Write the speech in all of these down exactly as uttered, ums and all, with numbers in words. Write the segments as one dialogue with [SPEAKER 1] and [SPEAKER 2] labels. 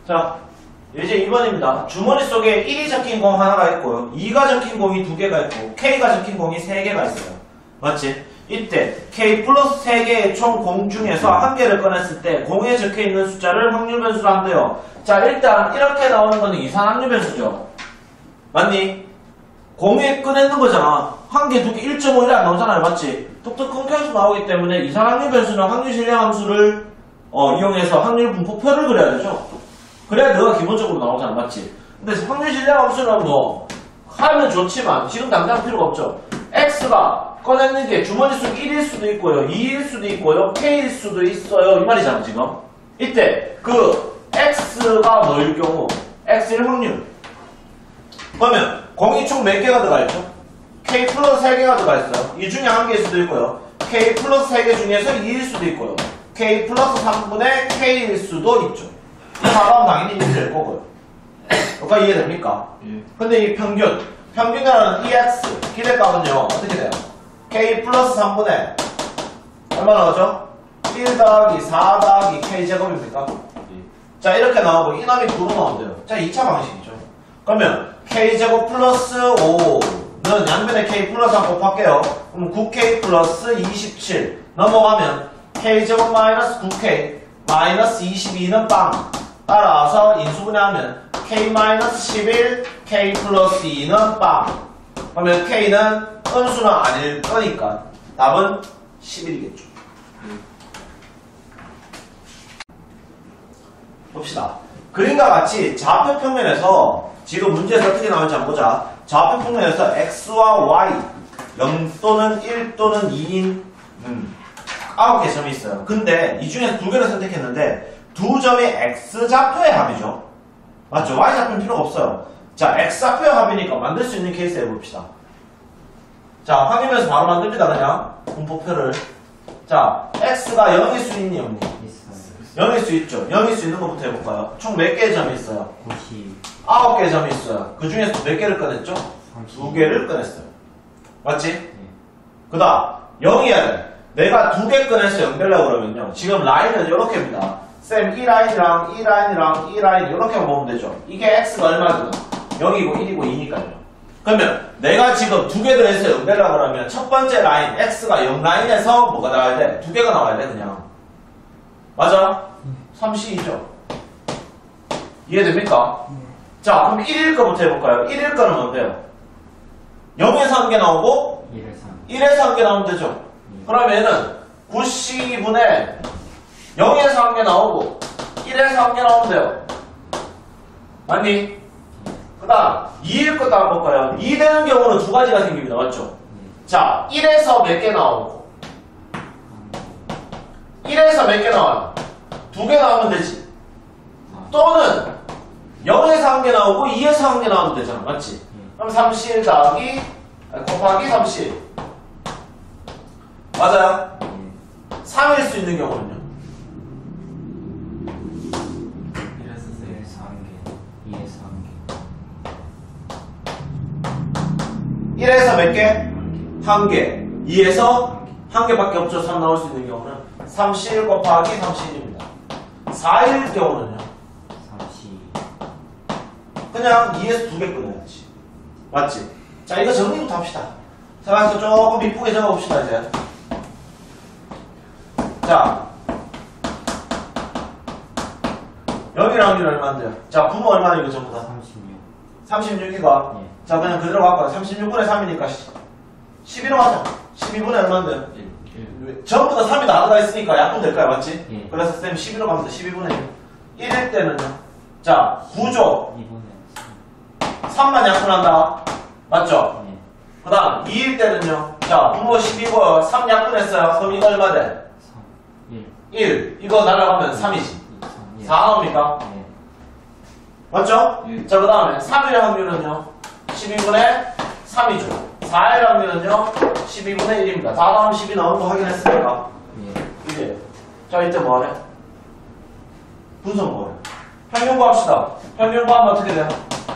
[SPEAKER 1] 자, 이제 이 번입니다. 주머니 속에 일이 적힌 공 하나가 있고요. 이가 적힌 공이 두 개가 있고 K가 적힌 공이 세 개가 있어요. 맞지? 이때 K 플러스 세 개의 총 공 중에서 한 개를 꺼냈을 때 공에 적혀있는 숫자를 확률 변수로 한대요. 자, 일단 이렇게 나오는 거는 이산 확률 변수죠. 맞니? 공에 꺼내는 거잖아. 한 개, 두 개, 일 점 오 이래 안 나오잖아요. 맞지? 톡톡 끊겨서 나오기 때문에 이산 확률 변수는 확률 신뢰 함수를 어, 이용해서 확률 분포표를 그려야 되죠. 그래야 너가 기본적으로 나오잖아. 맞지? 근데 확률 신뢰 함수는 뭐 하면 좋지만 지금 당장 필요가 없죠. X가 꺼내는 게 주머니 속 일일 수도 있고요, 이일 수도 있고요, K일 수도 있어요. 이 말이잖아 지금. 이때 그 X가 뭐일 경우 X일 확률. 그러면 공이 총 몇 개가 들어가 있죠? K 플러스 세 개가 들어가 있어요. 이 중에 한 개일 수도 있고요. K 플러스 세 개 중에서 이일 수도 있고요. K 플러스 삼분의 K일 수도 있죠. 이 답은 당연히 일이 될 거고요. 여기까지 이해됩니까? 예. 근데 이 평균, 평균이라는 이엑스, 기대값은요, 어떻게 돼요? K 플러스 삼분의 얼마 나오죠? 일 더하기 사 더하기 K제곱입니까? 예. 자, 이렇게 나오고 이 놈이 구로 나온대요. 자, 이 차 방식이죠. 그러면 K제곱 플러스 오는 양변에 K 플러스 한 곱할게요. 그럼 구 케이 플러스 이십칠 넘어가면 K제곱 마이너스 구 케이 마이너스 이십이는 빵. 따라서 인수분해하면 K 마이너스 십일 K 플러스 이는 빵. 그러면 K는 음수는 아닐 거니까 답은 십일이겠죠. 봅시다. 그림과 같이 좌표 평면에서 지금 문제에서 어떻게 나오는지 한번 보자. 좌표 평면에서 X와 Y 영 또는 일 또는 이인 음, 아홉 개 점이 있어요. 근데 이 중에서 두 개를 선택했는데 두 점이 X좌표의 합이죠. 맞죠? Y좌표는 필요가 없어요. 자, X좌표의 합이니까 만들 수 있는 케이스 해봅시다. 자, 확인면서 바로 만듭니다. 그냥 분포표를. 자, X가 영일 수 있니 없니? 영일 수 있죠. 영일 수 있는 것부터 해볼까요? 총 몇 개의 점이 있어요?
[SPEAKER 2] 구십.
[SPEAKER 1] 아홉 개의 점이 있어요. 그 중에서 몇 개를 꺼냈죠? 두 개를 꺼냈어요. 맞지? 네. 그 다음 영이어야 돼. 내가 두 개 꺼내서 영 되려고 그러면요, 지금 라인은 이렇게입니다. 쌤, 이 라인이랑 이 라인이랑 이 라인 이렇게 보면 되죠. 이게 X가 얼마거든? 영이고 일이고 이니까요. 그러면 내가 지금 두 개를 해서 영 되려고 그러면 첫 번째 라인 X가 영 라인에서 뭐가 나와야 돼? 두 개가 나와야 돼. 그냥 맞아? 삼십이죠. 이해됩니까? 음. 자, 그럼 일일 거부터 해볼까요? 일일 거는 뭔데요? 영에서 한 개 나오고 일에서 한 개 나오면 되죠. 음. 그러면은 구십분의 영에서 한 개 나오고 일에서 한 개 나오면 돼요. 맞니? 그 다음 이일 것도 한번 볼까요? 이 되는 경우는 두 가지가 생깁니다. 맞죠? 음. 자, 일에서 몇 개 나오고 일에서 몇 개 나와요? 두 개 나오면 되지. 또는 영에서 한 개 나오고 이에서 한 개 나오면 되잖아. 맞지? 그럼 삼십일 더하기 곱하기 삼십. 맞아요? 삼일 수 있는 경우는요?
[SPEAKER 2] 일에서 한 개, 이에서 한 개.
[SPEAKER 1] 일에서 몇 개? 한 개. 이에서 한 개밖에 없죠. 삼 나올 수 있는 경우는 삼십일 곱하기 삼십일입니다. 사일 경우는요?
[SPEAKER 2] 삼십.
[SPEAKER 1] 그냥 이에서 두 개 꺼내야지. 맞지? 자, 이거 정리부터 합시다. 자, 그래서 조금 이쁘게 적어봅시다, 이제. 자, 여기랑 여기는 얼마인데요? 자, 분모 얼마나 이거 전부 다?
[SPEAKER 2] 삼십육.
[SPEAKER 1] 삼십육이가?
[SPEAKER 2] 예.
[SPEAKER 1] 자, 그냥 그대로 갖고 삼십육분의 삼이니까 십일로 하자. 십이분의 얼마인데요?
[SPEAKER 2] 일.
[SPEAKER 1] 전부 다 삼이 나눠가 있으니까 약분 될까요? 맞지?
[SPEAKER 2] 예.
[SPEAKER 1] 그래서 쌤 십일로 가면 돼. 십이분의 일. 일일 때는요? 자, 구죠?
[SPEAKER 2] 이분의
[SPEAKER 1] 삼만 약분한다. 맞죠?
[SPEAKER 2] 예.
[SPEAKER 1] 그 다음 이일 때는요? 자, 분모 십이고 삼 약분했어요. 그럼 이거 얼마 돼?
[SPEAKER 2] 삼. 일.
[SPEAKER 1] 일. 이거 날아가면 삼이지.
[SPEAKER 2] 삼. 예.
[SPEAKER 1] 사 나옵니까?
[SPEAKER 2] 예.
[SPEAKER 1] 맞죠?
[SPEAKER 2] 예.
[SPEAKER 1] 자, 그 다음에 삼일 확률은요? 십이분의 삼이죠. 사일 확률은요? 십이분의 일입니다. 다 나오면 십이 나오는 거 확인했으니까.
[SPEAKER 2] 예.
[SPEAKER 1] 이제. 자, 이때 뭐하래? 분석 뭐해? 평균 구합시다. 평균 구하면 어떻게 돼요?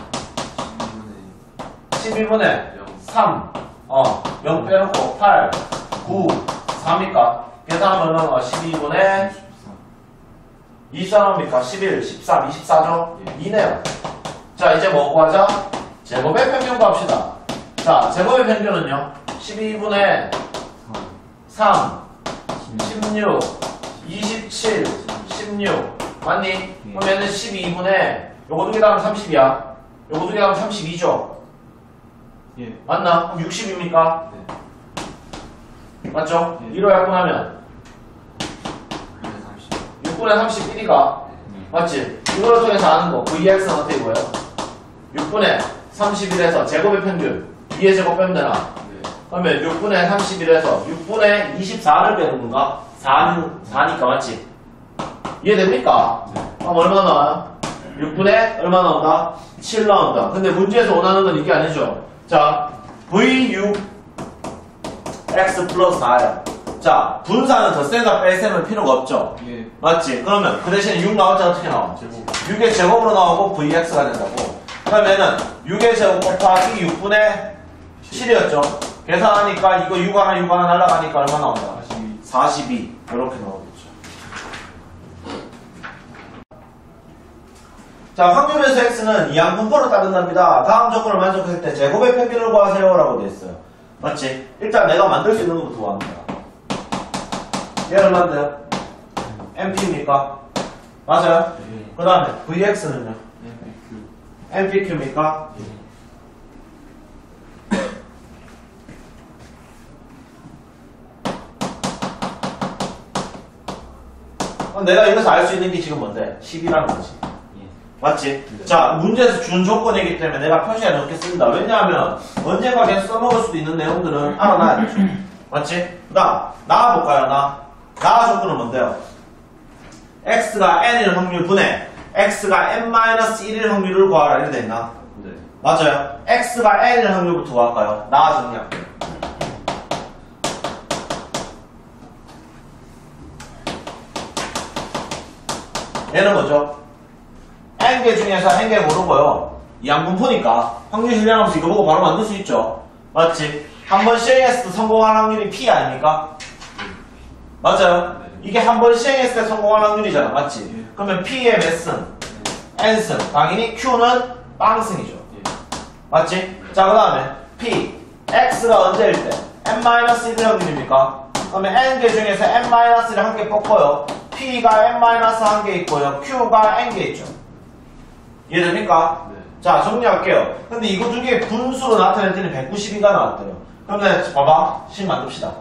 [SPEAKER 1] 십이분의 삼. 어, 영 빼놓고 팔, 구, 사입니까? 계산하면 얼마나? 십이분의 이십사 나옵니까? 십일, 십삼, 이십사죠?
[SPEAKER 2] 예.
[SPEAKER 1] 이네요. 자, 이제 뭐 구하자? 제곱의 평균 구합시다. 자, 제곱의 평균은요? 십이분의 삼, 십육, 이십칠, 십육. 맞니?
[SPEAKER 2] 예.
[SPEAKER 1] 그럼 얘는 십이분의 요거 두 개 다음 삼십이야. 요거 두 개 다음 삼십이죠?
[SPEAKER 2] 예.
[SPEAKER 1] 맞나? 그럼 육십입니까?
[SPEAKER 2] 네.
[SPEAKER 1] 맞죠?
[SPEAKER 2] 예.
[SPEAKER 1] 이로 약분하면
[SPEAKER 2] 삼십.
[SPEAKER 1] 육분의 삼십일이가
[SPEAKER 2] 네.
[SPEAKER 1] 맞지? 이걸 통해서 아는 거 브이엑스는 어떻게 보여요? 육분의 삼십일에서 제곱의 평균 이의 제곱 빼면 되나?
[SPEAKER 2] 네.
[SPEAKER 1] 그러면 육분의 삼십일에서 육분의 이십사를 빼는 건가? 사는, 사니까 맞지? 이해됩니까?
[SPEAKER 2] 네.
[SPEAKER 1] 그럼 얼마 나와요? 육분의 얼마 나온다? 칠 나온다. 근데 문제에서 원하는 건 이게 아니죠. 자, 브이 육 엑스 플러스 사예요. 자, 분사는 덧셈과 뺄셈은 필요가 없죠.
[SPEAKER 2] 예.
[SPEAKER 1] 맞지? 그러면 그 대신에 육 나올 때 어떻게 나와?
[SPEAKER 2] 제곱.
[SPEAKER 1] 육의 제곱으로 나오고 브이엑스가 된다고. 그러면은 육의 제곱 곱하기 육분의 칠이었죠. 계산하니까 이거 육 하나 육 하나 날라가니까 얼마 나온다?
[SPEAKER 2] 사십이.
[SPEAKER 1] 사십이. 이렇게 나오겠죠. 자, 확률에서 x는 이항분포로 따른답니다. 다음 조건을 만족했을 때 제곱의 평균을 구하세요 라고 되어 있어요. 맞지? 일단 내가 만들 수 있는 것부터 구합니다. 얘를 만들어요? 엠피입니까? 맞아요?
[SPEAKER 2] 예.
[SPEAKER 1] 그 다음에 브이엑스는요?
[SPEAKER 2] 엠피큐.
[SPEAKER 1] 엠피큐입니까?
[SPEAKER 2] 예.
[SPEAKER 1] 그럼 내가 여기서 알 수 있는 게 지금 뭔데? 십이라는 거지.
[SPEAKER 2] 예.
[SPEAKER 1] 맞지?
[SPEAKER 2] 네.
[SPEAKER 1] 자, 문제에서 준 조건이기 때문에 내가 표시해 놓겠습니다. 왜냐하면 언젠가 계속 써먹을 수도 있는 내용들은 알아놔야 되죠. 맞지? 그 다음, 나와볼까요, 나? 나와 조건은 뭔데요? x가 n일 확률 분의 x가 엔 마이너스 일일 확률을 구하라. 이렇게 돼있나?
[SPEAKER 2] 네.
[SPEAKER 1] 맞아요. x가 n일 확률부터 구할까요? 나와 정리할게요. 얘는 뭐죠? n개 중에서 n개 모르고요. 이항분포니까 확률 실량함수 이거 보고 바로 만들 수 있죠. 맞지? 한 번 시행했을 때 성공할 확률이 P 아닙니까? 맞아요?
[SPEAKER 2] 네.
[SPEAKER 1] 이게 한 번 시행했을 때 성공할 확률이잖아. 맞지?
[SPEAKER 2] 예.
[SPEAKER 1] 그러면 P의 몇 승? N승. 당연히 Q는 빵승이죠.
[SPEAKER 2] 예.
[SPEAKER 1] 맞지? 자, 그 다음에 P. X가 언제일 때? 엔 마이너스 일일 확률입니까? 그러면 N개 중에서 엔 마이너스 일을 한 개 뽑고요. P가 엔 마이너스 한 개 있고요. Q가 N개 있죠. 이해됩니까?
[SPEAKER 2] 네.
[SPEAKER 1] 자, 정리할게요. 근데 이거 두 개 분수로 나타낼 때는 백구십이가 나왔대요. 그러면 봐봐. 식 만듭시다.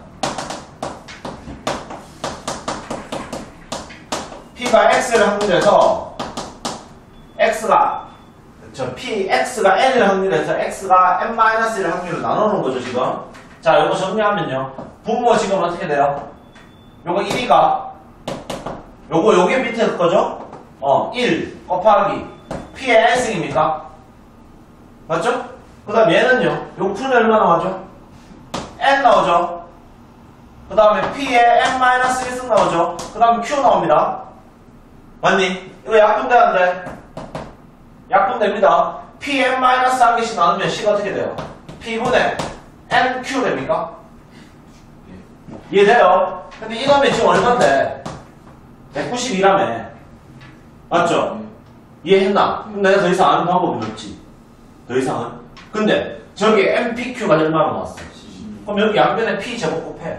[SPEAKER 1] P가 X를 확률해서 X가 저 P, X가 N을 확률해서 X가 엔 마이너스 일을 확률을 나누는 거죠, 지금. 자, 요거 정리하면요. 분모 지금 어떻게 돼요? 요거 일이가 요거 요게 밑에 거죠? 어, 일 곱하기 P의 N승입니까? 맞죠? 그 다음 얘는요. 요거 풀면 얼마 나오죠? N 나오죠? 그 다음에 P의 엔 마이너스 일 승 나오죠? 그 다음에 Q 나옵니다. 맞니? 이거 약분돼야 돼. 약분됩니다. P N 마이너스 한 개씩 나누면 C가 어떻게 돼요? P분의 엔 큐 됩니까?
[SPEAKER 2] 예.
[SPEAKER 1] 이해돼요? 근데 이거면 지금 얼만데? 백구십이라며. 맞죠? 이해했나? 그럼 내가 더 이상 아는 방법이 없지. 더 이상은. 근데 저기 엠피큐가 얼마나 나왔어? 그럼 여기 양변에 P 제곱 곱해.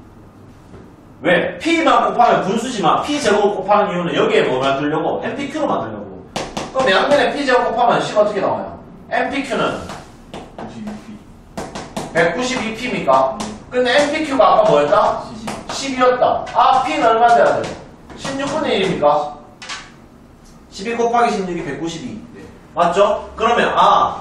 [SPEAKER 1] 왜? P만 곱하면 분수지만 P 제곱 곱하는 이유는 여기에 뭐 만들려고? 엠피큐로 만들려고. 그럼 양변에 P 제곱 곱하면 C가 어떻게 나와요? 엠피큐는 백구십이 피입니까? 근데 엠피큐가 아까 뭐였다? 십이었다. 아, P는 얼마 돼야 돼? 십육분의 일입니까? 십이 곱하기 십육이 백구십이.
[SPEAKER 2] 네.
[SPEAKER 1] 맞죠? 그러면 아,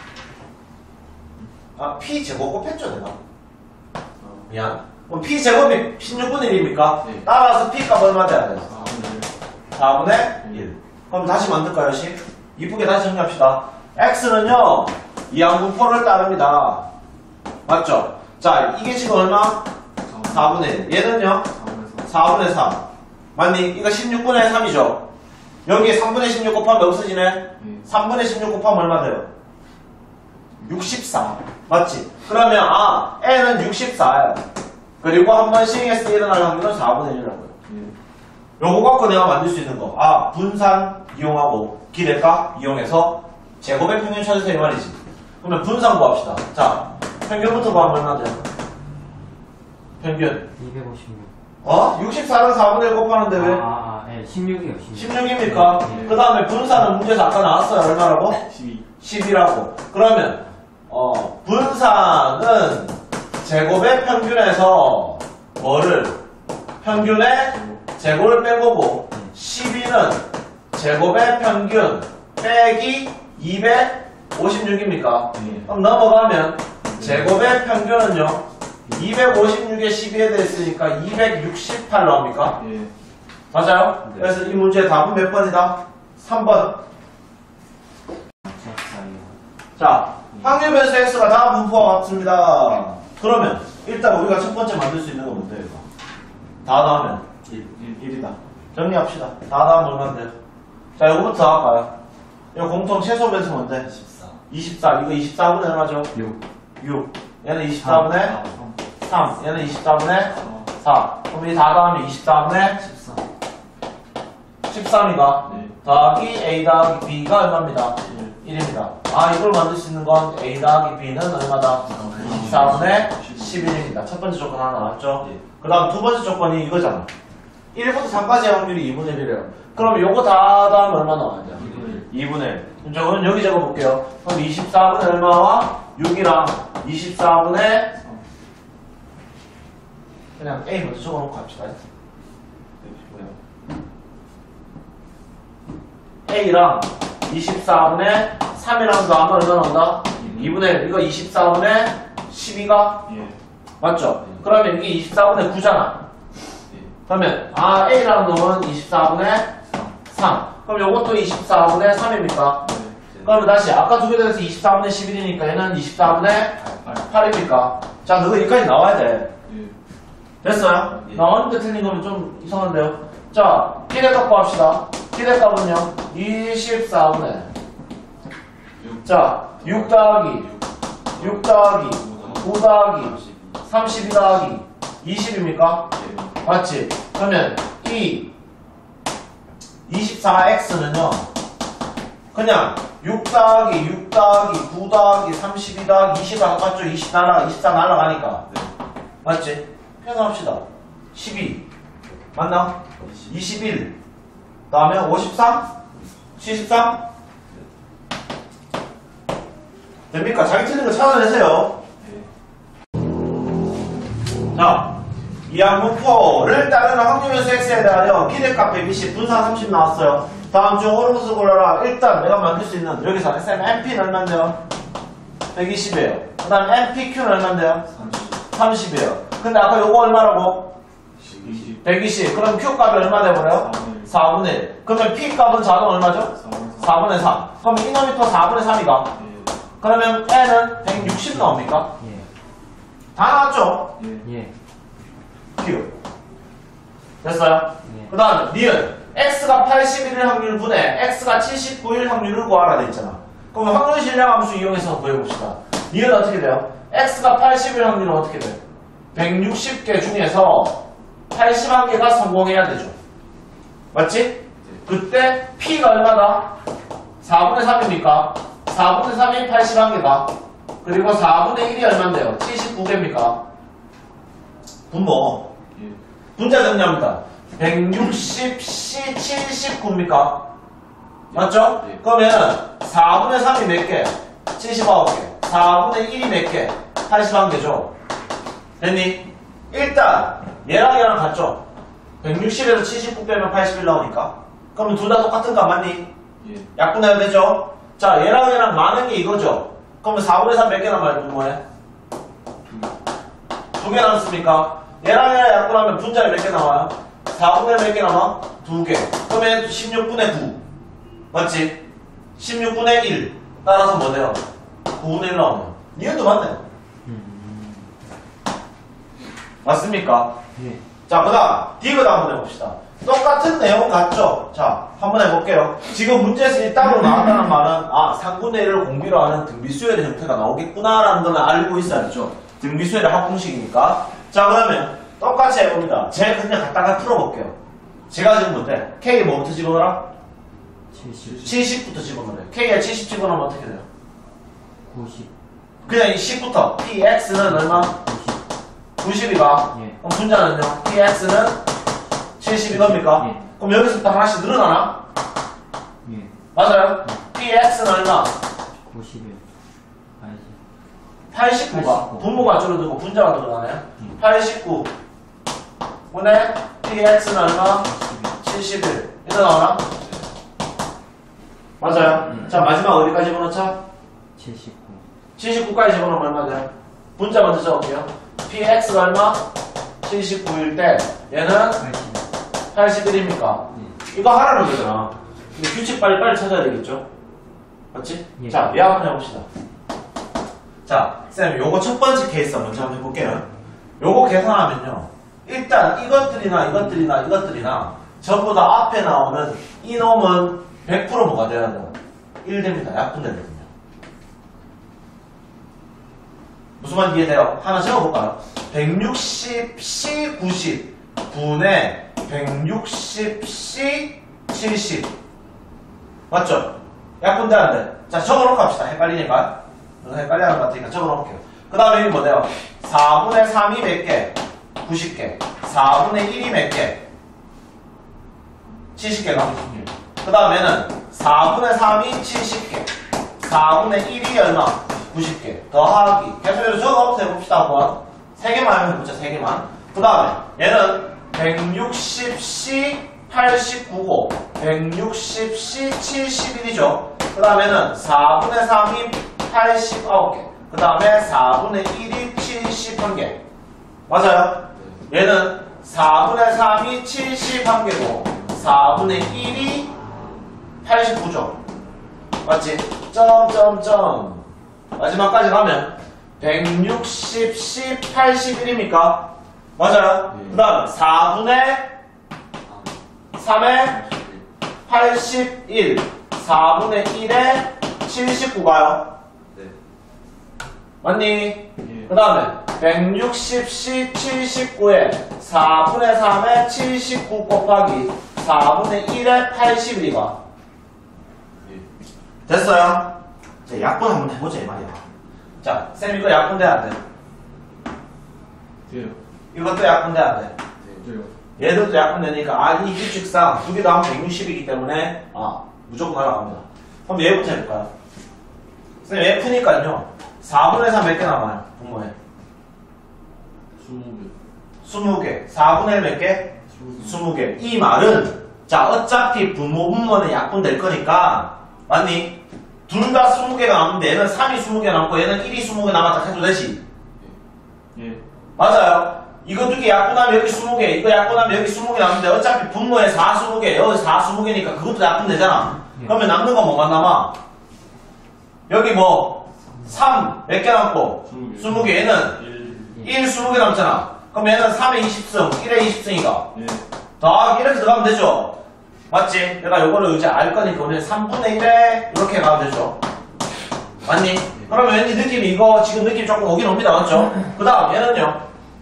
[SPEAKER 1] 아 P 제곱 곱했죠 내가? 미안. 그럼 P 제곱이 십육분의 일입니까?
[SPEAKER 2] 네.
[SPEAKER 1] 따라서 P 값 얼마 돼야 돼?
[SPEAKER 2] 아, 오늘.
[SPEAKER 1] 사분의 일. 그럼 다시 만들까요, 식? 이쁘게 다시 정리합시다. X는요, 이항분포를 따릅니다. 맞죠? 자, 이게 지금 얼마? 사분의 일. 얘는요? 사분의 삼. 맞니? 이거 십육분의 삼이죠? 여기에 삼분의 십육 곱하면 없어지네?
[SPEAKER 2] 네.
[SPEAKER 1] 삼분의 십육 곱하면 얼마 돼요? 육십사. 맞지? 그러면, 아, N은 육십사예요. 그리고 한 번 시행했을 때 일어날 확률은 사분의 일이라고요.
[SPEAKER 2] 예.
[SPEAKER 1] 요거 갖고 내가 만들 수 있는 거. 아, 분산 이용하고 기대값 이용해서 제곱의 평균 찾으세요 이 말이지. 그러면 분산 구합시다. 자, 평균부터 구하면 얼마 돼요? 평균.
[SPEAKER 3] 이백오십육.
[SPEAKER 1] 어? 육십사를 사분의 일 곱하는데 왜?
[SPEAKER 3] 아, 아, 네, 십육이요, 십육.
[SPEAKER 1] 십육입니까?
[SPEAKER 3] 네, 네.
[SPEAKER 1] 그 다음에 분산은 문제에서 아까 나왔어요. 얼마라고?
[SPEAKER 2] 십이.
[SPEAKER 1] 십이라고. 그러면 어, 분산은 제곱의 평균에서 뭐를? 평균의 제곱을 뺀 거고 십이는 제곱의 평균 빼기 이백오십육입니까?
[SPEAKER 2] 네.
[SPEAKER 1] 그럼 넘어가면 제곱의 평균은요 이백오십육에 십이에 대해 있으니까 이백육십팔 나옵니까?
[SPEAKER 2] 예.
[SPEAKER 1] 맞아요?
[SPEAKER 2] 네.
[SPEAKER 1] 그래서 이 문제의 답은 몇 번이다? 삼 번. 자, 확률 변수 x가 다 분포와 같습니다. 그러면 일단 우리가 첫 번째 만들 수 있는 건 뭔데요? 이거? 다 나오면
[SPEAKER 2] 일. 일.
[SPEAKER 1] 일이다. 정리합시다. 다 나오면 얼마인데요? 자, 이거부터 할까요? 이거 공통 최소 변수 뭔데?
[SPEAKER 2] 십사.
[SPEAKER 1] 이십사. 이거 이십사분의 얼마죠?
[SPEAKER 2] 육.
[SPEAKER 1] 육. 얘는 이십사분의
[SPEAKER 2] 아,
[SPEAKER 1] 삼. 얘는 이십사분의
[SPEAKER 2] 삼.
[SPEAKER 1] 사. 그럼 이 다 더하면 이십사분의
[SPEAKER 2] 십사.
[SPEAKER 1] 십삼이가
[SPEAKER 2] 네.
[SPEAKER 1] 더하기 A 더하기 B가 얼마입니다?
[SPEAKER 2] 일.
[SPEAKER 1] 일입니다. 아, 이걸 만들 수 있는 건 A 더하기 B는 얼마다? 이십사분의 십일입니다. 첫 번째 조건 하나 나왔죠?
[SPEAKER 2] 네.
[SPEAKER 1] 그 다음 두 번째 조건이 이거잖아. 일부터 삼까지의 확률이 이분의 일이래요. 그럼 요거 다 더하면 얼마 나와야 돼요? 이분의 일. 그럼 저거는 여기 적어볼게요. 그럼 이십사분의 얼마와 육이랑 이십사분의 그냥 A 먼저 적어놓고 합시다. A랑 이십사분의 삼이랑 더하면 얼마 나온다? 이분의 일. 이거 이십사분의 십이가
[SPEAKER 2] 예.
[SPEAKER 1] 맞죠? 그러면 이게 이십사분의 구잖아.
[SPEAKER 2] 예.
[SPEAKER 1] 그러면 아 A랑 놈은 이십사분의 삼. 그럼 요것도 이십사분의 삼입니까?
[SPEAKER 2] 네.
[SPEAKER 1] 그러면 다시 아까 두 개 더해서 이십사분의 십일이니까 얘는 이십사분의
[SPEAKER 2] 팔.
[SPEAKER 1] 팔입니까? 자, 그거 여기까지 나와야 돼.
[SPEAKER 2] 예.
[SPEAKER 1] 됐어요?
[SPEAKER 2] 예.
[SPEAKER 1] 나왔는데 틀린 거면 좀 이상한데요? 자, 기대값 구합시다. 기대값은요, 이십사분의
[SPEAKER 2] 육.
[SPEAKER 1] 자, 육 더하기 육 더하기 구 더하기 삼십이 더하기 이십입니까?
[SPEAKER 2] 예.
[SPEAKER 1] 맞지? 그러면 이 이십사 엑스는요 그냥 육 더하기 육 더하기 구 더하기 삼십이 더하기 이십가 똑같죠? 이십 날아가 이십사 날아가니까
[SPEAKER 2] 네.
[SPEAKER 1] 맞지? 계산합시다. 십이 맞나? 이십일 다음에 오십삼 칠십삼 됩니까? 자기 틀린 거 찾아내세요.
[SPEAKER 2] 예.
[SPEAKER 1] 자, 이 항문포를 따르는 확률변수 x에 대하여 기대값 백이십, 분산 삼십 나왔어요. 다음 중 옳은 것을 골라라. 일단 내가 만들 수 있는 여기서 쌤 엠피는 얼마인데요? 백이십이에요. 그 다음 엠피큐는 얼마인데요?
[SPEAKER 2] 삼십.
[SPEAKER 1] 삼십이에요. 근데 아까 요거 얼마라고?
[SPEAKER 2] 이십.
[SPEAKER 1] 백이십. 그럼 Q 값이 얼마 돼버려요? 사분의 일. 그러면 P 값은 자동 얼마죠? 사분의 삼. 그럼 이놈이 또 사분의 삼이가.
[SPEAKER 2] 예.
[SPEAKER 1] 그러면 N은 백육십 나옵니까?
[SPEAKER 3] 예.
[SPEAKER 1] 다 나왔죠?
[SPEAKER 2] 예.
[SPEAKER 3] 예.
[SPEAKER 1] Q. 됐어요?
[SPEAKER 3] 예.
[SPEAKER 1] 그 다음에 니은 X가 팔십일 확률 분의 X가 칠십구일 확률을 구하라 돼 있잖아. 그럼 확률 실량 함수 이용해서 구해봅시다. 니은 어떻게 돼요? X가 팔십일 확률은 어떻게 돼요? 백육십 개 중에서 팔십일 개가 성공해야 되죠. 맞지? 그때 P가 얼마다? 사분의 삼입니까? 사분의 삼이 팔십일 개가 그리고 사분의 일이 얼마인데요? 칠십구 개입니까? 분모
[SPEAKER 2] 예.
[SPEAKER 1] 분자 정리합니다. 백육십 씨 칠십구입니까? 맞죠?
[SPEAKER 2] 네.
[SPEAKER 1] 그러면 사분의 삼이 몇 개? 칠십구 개. 사분의 일이 몇 개? 팔십일 개죠. 됐니? 일단 얘랑 얘랑 같죠? 백육십에서 칠십구 빼면 팔십일 나오니까. 그러면 둘 다 똑같은 거 맞니?
[SPEAKER 2] 예.
[SPEAKER 1] 약분해야 되죠? 자, 얘랑 얘랑 많은 게 이거죠? 그러면 사분의 삼 몇 개 남아요? 분모에? 두 개 남습니까? 얘랑 얘랑 약분하면 분자에 몇 개 나와요? 사분의 몇 개 남아? 두 개. 그러면 십육분의 구. 맞지? 십육분의 일. 따라서 뭐 돼요? 구분의 일 나오네요. 니은도 맞네요.
[SPEAKER 3] 음.
[SPEAKER 1] 맞습니까?
[SPEAKER 3] 예.
[SPEAKER 1] 자, 그 다음, 디귿 한번 해봅시다. 똑같은 내용 같죠? 자, 한번 해볼게요. 지금 문제에서 이 따로 나왔다는 말은, 아, 삼분의 일을 공비로 하는 등비수열의 형태가 나오겠구나라는 걸 알고 있어야죠. 등비수열의 합공식이니까. 자, 그러면 똑같이 해봅니다. 제가 그냥 갖다가 풀어볼게요. 제가 지금 뭔데? K 뭐부터 집어넣어라?
[SPEAKER 3] 칠십,
[SPEAKER 1] 칠십부터 집어넣어요. K에 칠십 집어넣으면 어떻게 돼요?
[SPEAKER 3] 구십,
[SPEAKER 1] 그냥 이 십부터 px는 얼마?
[SPEAKER 3] 구십.
[SPEAKER 1] 구십이가
[SPEAKER 3] 예.
[SPEAKER 1] 그럼 분자는요? px는 칠십이 겁니까?
[SPEAKER 3] 예.
[SPEAKER 1] 그럼 여기서부터 하나씩 늘어나나?
[SPEAKER 3] 예.
[SPEAKER 1] 맞아요? px는 얼마?
[SPEAKER 3] 구십일. 아니지.
[SPEAKER 1] 팔십구가
[SPEAKER 3] 팔십구.
[SPEAKER 1] 분모가 줄어들고 분자가 늘어나네요.
[SPEAKER 3] 음.
[SPEAKER 1] 팔십구 분의 px는 얼마?
[SPEAKER 3] 구십일.
[SPEAKER 1] 칠십일. 이거 나오나? 맞아요.
[SPEAKER 3] 음.
[SPEAKER 1] 자, 마지막 어디까지 집어넣자?
[SPEAKER 3] 칠십구.
[SPEAKER 1] 칠십구까지 집어넣으면 얼마 돼요? 분자 먼저 적을게요. px가 얼마? 칠십구일 때 얘는
[SPEAKER 3] 팔십일.
[SPEAKER 1] 팔십일입니까?
[SPEAKER 3] 예.
[SPEAKER 1] 이거 하라는 거잖아. 근데 규칙 빨리 빨리 찾아야 되겠죠? 맞지?
[SPEAKER 3] 예.
[SPEAKER 1] 자, 예약 한번 해봅시다. 자, 쌤, 요거 첫 번째 케이스 먼저 한번 해볼게요. 요거 계산하면요. 일단 이것들이나 이것들이나 이것들이나 전부 다 앞에 나오는 이놈은 백 퍼센트 뭐가 돼야 돼요? 일 됩니다. 약분돼야 되거든요. 무슨 말 이해돼요? 하나 적어볼까요? 백육십 씨 구십 분의 백육십 씨 칠십 맞죠? 약분돼야 안 돼. 자, 적어놓고 합시다. 헷갈리니까. 헷갈리는 것 같으니까 적어놓을게요. 그 다음에 여기 뭐 돼요? 사분의 삼이 몇 개? 구십 개. 사분의 일이 몇 개? 칠십 개가. 그 다음에는 사분의 삼이 칠십 개. 사분의 일이 얼마? 구십 개. 더하기. 계속해서 적어서 해봅시다. 한번. 세 개만 하면 해보자. 세 개만. 그 다음에 얘는 백육십 씨 팔십구고 백육십 씨 칠십일이죠. 그 다음에는 사분의 삼이 팔십구 개. 그 다음에 사분의 일이 칠십일 개. 맞아요? 얘는 사분의 삼이 칠십일 개고 사분의 일이 팔십구죠. 맞지? 점점점 마지막까지 가면 백육십 씨 팔십일입니까? 맞아요?
[SPEAKER 2] 네.
[SPEAKER 1] 그 다음 사분의 삼에 팔십일 사분의 일에 칠십구가요?
[SPEAKER 2] 네.
[SPEAKER 1] 맞니?
[SPEAKER 2] 예.
[SPEAKER 1] 그 다음에 백육십 씨 칠십구에 사분의 삼에 칠십구 곱하기 사분의 일에 팔십일이가
[SPEAKER 2] 예.
[SPEAKER 1] 됐어요? 이제 약분 한번 해보자 이 말이야. 자, 쌤 이거 약분돼야 안 돼?
[SPEAKER 2] 돼요.
[SPEAKER 1] 이것도 약분돼야 돼?
[SPEAKER 2] 돼요.
[SPEAKER 1] 얘들도 약분되니까 아, 이 규칙상 두 개 다 하면 백육십이기 때문에 아, 무조건 날아갑니다. 그럼 얘부터 해볼까요? 쌤 F니까요 사분의 삼 몇 개 남아요? 분모에
[SPEAKER 2] 스무 개.
[SPEAKER 1] 스무 개. 사분의 몇 개? 스무 개. 이 말은 자 어차피 분모 분모는 약분될 거니까 맞니? 둘 다 스무 개가 남는데 얘는 삼이 스무 개 남고 얘는 일이 스무 개 남았다 해도 되지?
[SPEAKER 2] 예.
[SPEAKER 1] 맞아요. 이거 두 개 약분하면 여기 스무 개, 이거 약분하면 여기 스무 개 남는데 어차피 분모에 사, 스무 개, 여기 사, 스무 개니까 그것도 약분되잖아.
[SPEAKER 3] 예.
[SPEAKER 1] 그러면 남는 건 뭐만 남아? 여기 뭐 삼 몇 개 남고
[SPEAKER 2] 스무 개.
[SPEAKER 1] 스무 개 얘는
[SPEAKER 2] 일.
[SPEAKER 1] 일 스무 개 남잖아. 그럼 얘는 삼에 이십 승, 일에 이십 승이가
[SPEAKER 2] 예.
[SPEAKER 1] 더하기 이렇게 들어가면 되죠. 맞지? 내가 요거를 이제 알 거니까 우리는 삼분의 일에 이렇게 가면 되죠. 맞니? 그러면 왠지 느낌이 이거 지금 느낌 조금 오긴 옵니다. 맞죠? 그 다음 얘는요.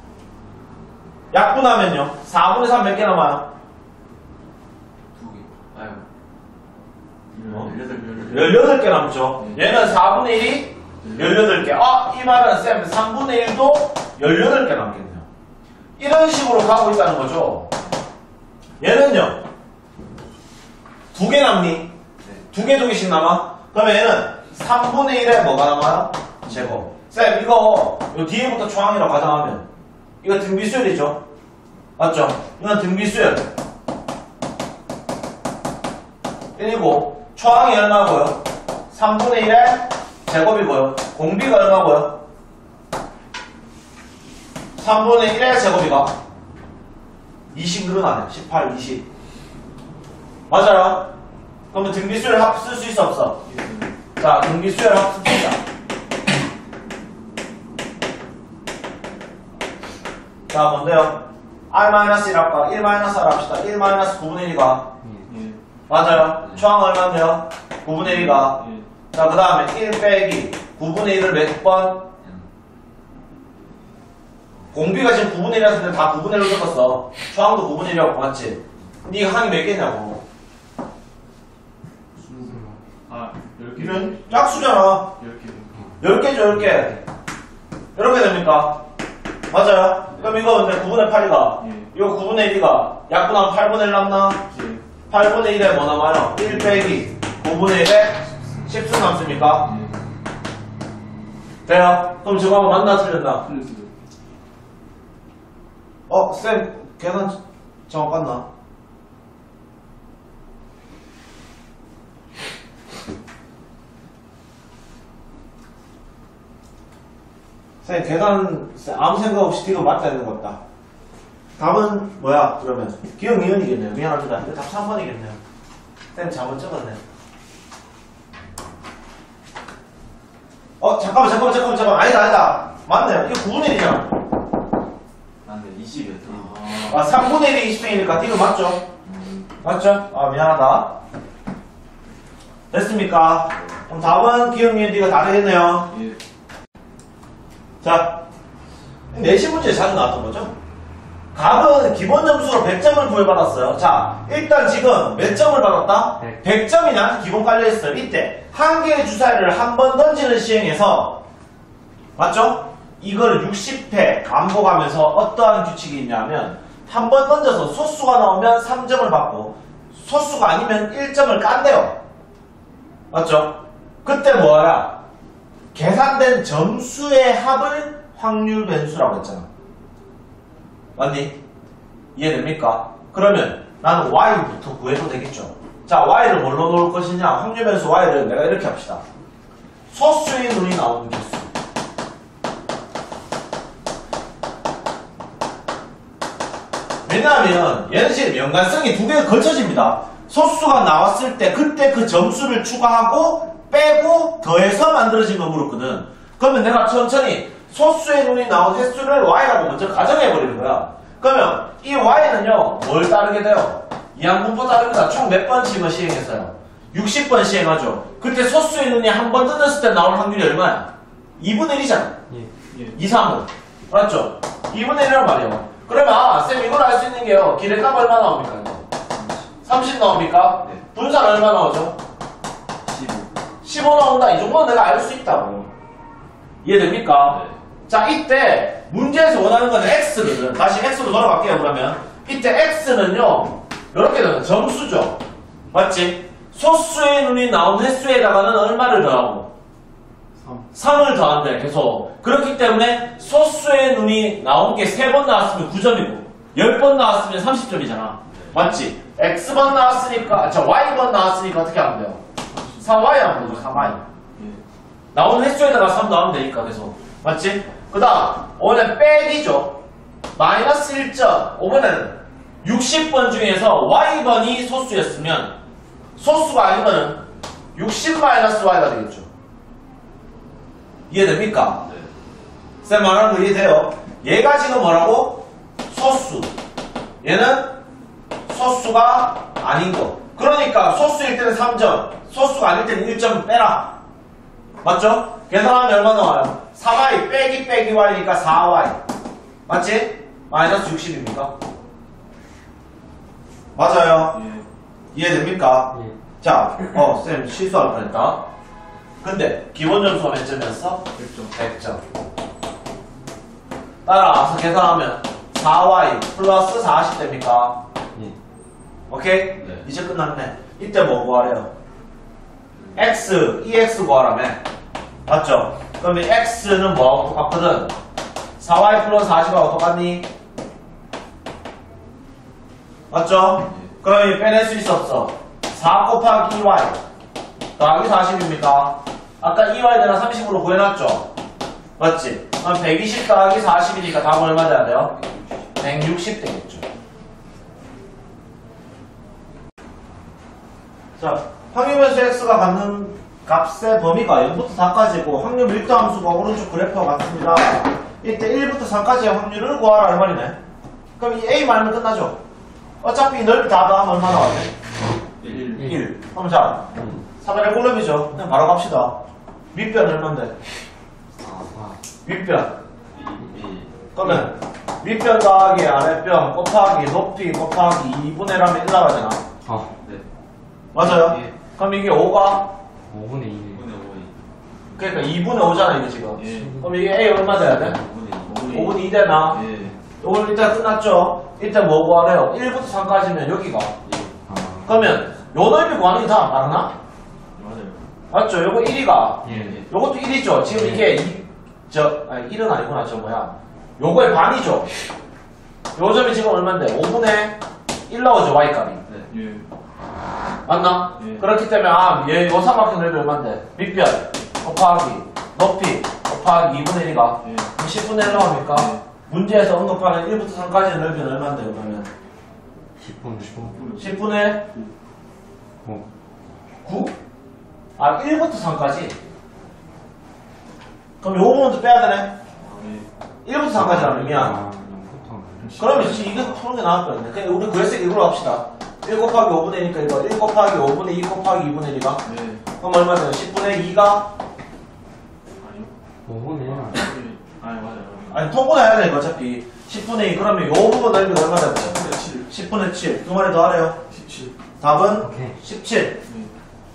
[SPEAKER 1] 약분하면요. 사분의 삼 몇 개 남아요?
[SPEAKER 2] 두 개. 아유.
[SPEAKER 1] 어?
[SPEAKER 2] 열여덟 개.
[SPEAKER 1] 열여덟 개 남죠. 얘는 사분의 일이 열여덟 개. 아, 이 말은 쌤 삼분의 일도 열여덟 개 남겠네요. 이런 식으로 가고 있다는 거죠. 얘는요. 두 개 남니?
[SPEAKER 2] 네.
[SPEAKER 1] 두 개 두 개씩 남아? 그러면 얘는 삼분의 일에 뭐가 남아요? 제곱. 쌤, 이거, 요 뒤에부터 초항이라고 가정하면, 이거 등비수열이죠? 맞죠? 이건 등비수열. 일이고, 초항이 얼마고요? 삼분의 일에 제곱이고요. 공비가 얼마고요? 삼분의 일에 제곱이가 이십 늘어나네. 십팔, 이십. 맞아요? 그러면 등비수열 합 쓸 수 있어 없어? 자, 등비수열 합 씁시다. 자, 뭔데요? R-일 할까? 일 마이너스 R 합시다. 일 마이너스 구분의 일이가
[SPEAKER 2] 예.
[SPEAKER 1] 맞아요? 초항 얼마인데요? 구분의 일이가
[SPEAKER 2] 예.
[SPEAKER 1] 자, 그 다음에 일 빼기 구분의 일을 몇 번? 공비가 지금 구분의 일이라서 다 구분의 일로 섞었어. 초항도 구분의 일이라고 맞지? 니가 항이 몇 개냐고.
[SPEAKER 2] 아, 열 개.
[SPEAKER 1] 이런 짝수잖아.
[SPEAKER 2] 열 개.
[SPEAKER 1] 열 개죠, 열 개. 이렇게 됩니까? 맞아요? 그럼 이거 근데 구분의 팔이가,
[SPEAKER 2] 예.
[SPEAKER 1] 이거 구분의 일이가 약분하면 팔분의 일 남나?
[SPEAKER 2] 예.
[SPEAKER 1] 팔분의 일에 뭐 남아요? 일 빼기 구분의 일에 십수 남습니까?
[SPEAKER 2] 예.
[SPEAKER 1] 돼요? 그럼 저거 한번 맞나 틀렸나?
[SPEAKER 2] 플러스.
[SPEAKER 1] 어, 쌤, 계산 정확 같나? 쌤, 계산, 쌤, 아무 생각 없이 뒤로 맞다 있는 것 같다. 답은 뭐야, 그러면? 기억 미연이겠네요. 미안합니다. 이거 답 삼 번이겠네요. 쌤, 잘못 적었네. 어, 잠깐만, 잠깐만, 잠깐만, 잠깐만. 아니다, 아니다. 맞네요. 이거 구분의 일이잖아.
[SPEAKER 2] 아, 네, 이십이었다.
[SPEAKER 1] 아, 삼분의 일이 이십 등이니까 뒤로 맞죠? 맞죠? 아, 미안하다. 됐습니까? 그럼 답은 기억 미연 뒤가 다 되겠네요.
[SPEAKER 2] 예.
[SPEAKER 1] 자, 내신 문제에 자주 나왔던 거죠? 답은 기본 점수로 백 점을 부여받았어요. 자, 일단 지금 몇 점을 받았다?
[SPEAKER 3] 백.
[SPEAKER 1] 백 점이 나한테 기본 깔려있어요. 이때 한 개의 주사위를 한 번 던지는 시행에서 맞죠? 이걸 육십 회 반복하면서 어떠한 규칙이 있냐면 한 번 던져서 소수가 나오면 삼 점을 받고 소수가 아니면 일 점을 깐대요. 맞죠? 그때 뭐야? 계산된 점수의 합을 확률 변수라고 했잖아. 맞니? 이해됩니까? 그러면 나는 y부터 구해도 되겠죠. 자, y를 뭘로 놓을 것이냐? 확률 변수 y를 내가 이렇게 합시다. 소수의 눈이 나오는 개수. 왜냐하면 얘는 지금 연관성이 두 개가 걸쳐집니다. 소수가 나왔을 때 그때 그 점수를 추가하고 빼고 더해서 만들어진 거 물었거든. 그러면 내가 천천히 소수의 눈이 나온 횟수를 y라고 먼저 가정해버리는 거야. 그러면 이 y는요 뭘 따르게 돼요? 이항분법 따릅니다. 총 몇 번씩을 시행했어요? 육십 번 시행하죠. 그때 소수의 눈이 한 번 뜯었을 때 나올 확률이 얼마야? 이분의 일이잖아.
[SPEAKER 3] 예.
[SPEAKER 2] 예.
[SPEAKER 1] 이, 삼은 맞죠? 이분의 일이란 말이에요. 그러면 아, 쌤 이걸 알 수 있는 게요. 기대값 얼마 나옵니까? 이거? 삼십 나옵니까?
[SPEAKER 2] 네.
[SPEAKER 1] 분산 얼마 나오죠?
[SPEAKER 2] 십오.
[SPEAKER 1] 십오 나온다. 이 정도는 내가 알 수 있다고. 이해됩니까?
[SPEAKER 2] 네.
[SPEAKER 1] 자, 이때 문제에서 원하는 건 x거든. 다시 x로 돌아갈게요, 그러면. 이때 x는요, 이렇게 되는 점수죠. 맞지? 소수의 눈이 나온 횟수에다가는 얼마를 더하고?
[SPEAKER 2] 삼.
[SPEAKER 1] 삼을 더한대, 계속. 그렇기 때문에 소수의 눈이 나온 게 세 번 나왔으면 구 점이고, 열 번 나왔으면 삼십 점이잖아. 맞지? x번 나왔으니까, 저 y번 나왔으니까 어떻게 하면 돼요? 사 와이 하면 되죠, 사 와이.
[SPEAKER 2] 예.
[SPEAKER 1] 나온 횟수에다가 삼 나오면 되니까 계속. 맞지? 그 다음 오늘 빼기죠. 마이너스 일 점. 오면은 육십 번 중에서 y번이 소수였으면 소수가 아니면은 육십 마이너스 y가 되겠죠. 이해됩니까?
[SPEAKER 2] 네.
[SPEAKER 1] 쌤 말하는 거 이해돼요? 얘가 지금 뭐라고? 소수. 얘는 소수가 아닌 거. 그러니까 소수일 때는 삼 점, 소수가 아닐 때는 일 점 빼라. 맞죠? 계산하면 얼마 나와요? 사 와이 빼기 빼기 y니까 사 와이. 맞지? 마이너스 육십입니까? 맞아요.
[SPEAKER 2] 예.
[SPEAKER 1] 이해됩니까?
[SPEAKER 3] 예.
[SPEAKER 1] 자, 어, 쌤 실수할 뻔했다. 근데 기본 점수가 몇 점이었어?
[SPEAKER 2] 백 점.
[SPEAKER 1] 백 점. 따라서 계산하면 사 와이 플러스 사십 됩니까?
[SPEAKER 3] 예.
[SPEAKER 1] 오케이?
[SPEAKER 2] 네.
[SPEAKER 1] 이제 끝났네. 이때 뭐 구하래요? x, ex 구하라며. 맞죠? 그러면 x는 뭐하고 똑같거든? 사 와이 플러스 사십하고 똑같니? 맞죠?
[SPEAKER 2] 네.
[SPEAKER 1] 그러면 빼낼 수 있어 없어? 사 곱하기 이 와이 더하기 사십입니까? 아까 이 와이 내가 삼십으로 구해놨죠? 맞지? 그럼 백이십 더하기 사십이니까 답은 얼마 돼야 돼요? 백육십 되겠죠. 자, 확률변수 x가 갖는 값의 범위가 영부터 사까지고 확률 밀도 함수가 오른쪽 그래프와 같습니다. 이때 일부터 삼까지의 확률을 구하라 이 말이네. 그럼 이 a 말면 끝나죠. 어차피 이 넓이 다 더하면 얼마 나와요?
[SPEAKER 2] 일.
[SPEAKER 1] 일. 그럼 자, 삼분의 꼴름이죠. 그냥 바로 갑시다. 밑변 얼만데?
[SPEAKER 3] 사.
[SPEAKER 1] 윗변.
[SPEAKER 2] 이. 이.
[SPEAKER 1] 그러면 윗변 더하기 아랫변 곱하기 높이 곱하기 이분의 일하면 일 나가잖아.
[SPEAKER 3] 아,
[SPEAKER 2] 네.
[SPEAKER 1] 맞아요?
[SPEAKER 2] 예.
[SPEAKER 1] 그럼 이게 오가
[SPEAKER 3] 오분의 이네.
[SPEAKER 2] 오분의 오분의
[SPEAKER 1] 그러니까 이분의 오잖아 이게 지금.
[SPEAKER 2] 예.
[SPEAKER 1] 그럼 이게 A 얼마 돼야 돼?
[SPEAKER 2] 오분의 이.
[SPEAKER 1] 오분의 이 되나?
[SPEAKER 2] 예.
[SPEAKER 1] 요걸 일단 끝났죠? 일단 뭐 구하래요? 일부터 삼까지면 여기가.
[SPEAKER 2] 예.
[SPEAKER 3] 아,
[SPEAKER 1] 그러면 요 넓이 구하는 게 다 맞나?
[SPEAKER 2] 맞아요.
[SPEAKER 1] 맞죠? 요거 일이가.
[SPEAKER 3] 예.
[SPEAKER 1] 요것도 일이죠? 지금
[SPEAKER 3] 네.
[SPEAKER 1] 이게 이, 저, 아니 일은 아니구나. 저 뭐야. 요거의 반이죠? 요 점이 지금 얼만데? 오분의 일 나오죠? Y값이.
[SPEAKER 2] 네. 예.
[SPEAKER 1] 맞나?
[SPEAKER 2] 예.
[SPEAKER 1] 그렇기 때문에 아, 얘 요삼각형 넓이 얼만데? 밑변 곱하기 높이 곱하기 이분의 일이가
[SPEAKER 2] 예.
[SPEAKER 1] 그럼 십분의 일로 합니까?
[SPEAKER 2] 네.
[SPEAKER 1] 문제에서 언급하는 일부터 삼까지의 넓이는 얼만데요? 그러면
[SPEAKER 3] 십 분, 십 분.
[SPEAKER 1] 십분의
[SPEAKER 3] 오.
[SPEAKER 1] 구? 아 일부터 삼까지? 그럼 요 부분도 빼야 되네?
[SPEAKER 2] 아, 예.
[SPEAKER 1] 일부터 삼까지라는 의미야.
[SPEAKER 3] 아, 영부터.
[SPEAKER 1] 그러면 지금 이거 푸는 게 나을 거였네. 그냥 우리 구했으니까 이걸로 합시다. 일 곱하기 오분의 이니까 이거 일 곱하기 오분의 이 곱하기 이분의 일이가
[SPEAKER 2] 네.
[SPEAKER 1] 그럼 얼마 돼요? 십분의 이가
[SPEAKER 2] 아니요.
[SPEAKER 3] 오분의 일.
[SPEAKER 2] 예. 아니 맞아요.
[SPEAKER 1] 아니 통분해야 돼 이거 어차피 십분의 이 그러면 요 부분 넓이가 얼마 돼요?
[SPEAKER 2] 오분의 칠.
[SPEAKER 1] 십분의 칠 두 마리 더 하래요.
[SPEAKER 2] 십칠.
[SPEAKER 1] 답은
[SPEAKER 3] 오케이.
[SPEAKER 1] 십칠.
[SPEAKER 2] 네.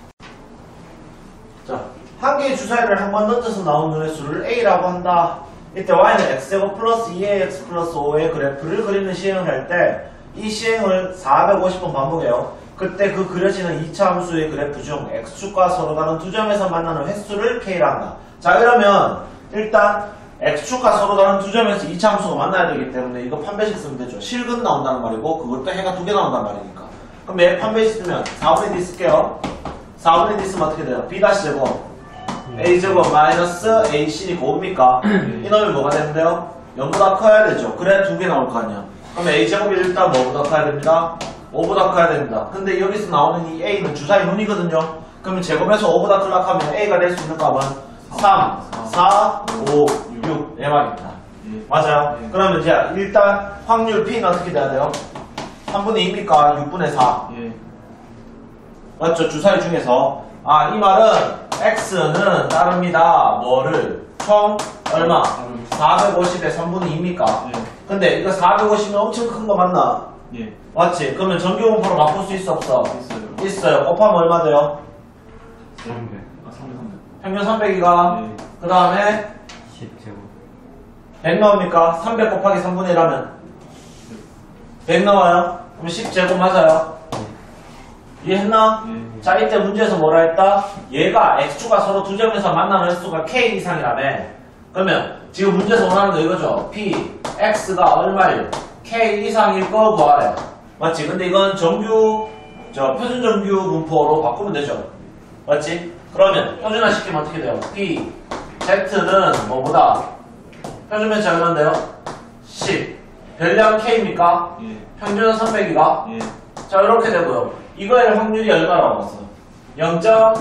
[SPEAKER 1] 자, 한 개의 주사위를 한 번 던져서 나온 눈의 수를 A라고 한다. 이때 Y는 X제곱 플러스 이 에이엑스 플러스 오의 그래프를 그리는 시행을 할 때 이 시행을 사백오십 번 반복해요. 그때 그 그려지는 이 차 함수의 그래프 중 X축과 서로 다른 두 점에서 만나는 횟수를 K라 한다. 자, 그러면 일단 X축과 서로 다른 두 점에서 이 차 함수가 만나야 되기 때문에 이거 판별식 쓰면 되죠. 실근 나온다는 말이고 그것도 해가 두 개 나온다는 말이니까. 그럼 얘 판별식 쓰면 사분의 D 쓸게요. 사분의 D 쓰면 어떻게 돼요? B 다시 제곱 A제곱 마이너스 에이씨니까 오입니까? 이 놈이 뭐가 되는데요? 영보다 커야 되죠. 그래 두 개 나올 거 아니야. 그럼 A제곱이 일단 뭐보다 커야 됩니다? 오보다 커야 됩니다. 근데 여기서 나오는 이 A는 주사위 눈이거든요. 그러면 제곱해서 오보다 클락하면 A가 될 수 있는 값은 삼, 사, 오, 육 네 말입니다.
[SPEAKER 2] 예.
[SPEAKER 1] 맞아요?
[SPEAKER 2] 예.
[SPEAKER 1] 그러면 이제 일단 확률 P는 어떻게 돼야 돼요? 삼분의 이입니까? 육분의 사
[SPEAKER 2] 예.
[SPEAKER 1] 맞죠? 주사위 중에서 아, 이 말은 X는 따릅니다. 뭐를? 총 얼마? 사백오십에 삼분의 이입니까?
[SPEAKER 2] 예.
[SPEAKER 1] 근데 이거 사백오십이면 엄청 큰 거 맞나?
[SPEAKER 2] 예.
[SPEAKER 1] 맞지? 그러면 정규분포로 바꿀 수 있어 없어?
[SPEAKER 2] 있어요.
[SPEAKER 1] 있어요. 곱하면 얼마 돼요?
[SPEAKER 3] 삼백.
[SPEAKER 2] 아 삼백 삼백.
[SPEAKER 1] 평균 삼백이가
[SPEAKER 2] 예.
[SPEAKER 1] 그 다음에
[SPEAKER 3] 십 제곱.
[SPEAKER 1] 백 나옵니까? 삼백 곱하기 삼분의 일 하면 백 나와요? 그럼 십 제곱 맞아요? 이해했나?
[SPEAKER 2] 예.
[SPEAKER 1] 자, 이때 문제에서 뭐라 했다? 얘가 X축과 서로 두 점에서 만나는 횟수가 K 이상이라며. 그러면 지금 문제에서 원하는 거 이거죠? P, X가 얼마일? K 이상일 거 구하래. 맞지? 근데 이건 정규, 저 표준 정규 분포로 바꾸면 되죠? 맞지? 그러면 표준화 시키면 어떻게 돼요? P, Z는 뭐보다? 표준 면체 얼마인데요? 십. 별량 K입니까?
[SPEAKER 2] 예.
[SPEAKER 1] 평균은 삼백이가?
[SPEAKER 2] 예.
[SPEAKER 1] 자, 이렇게 되고요. 이거의 확률이 얼마라고 봤어? 영 점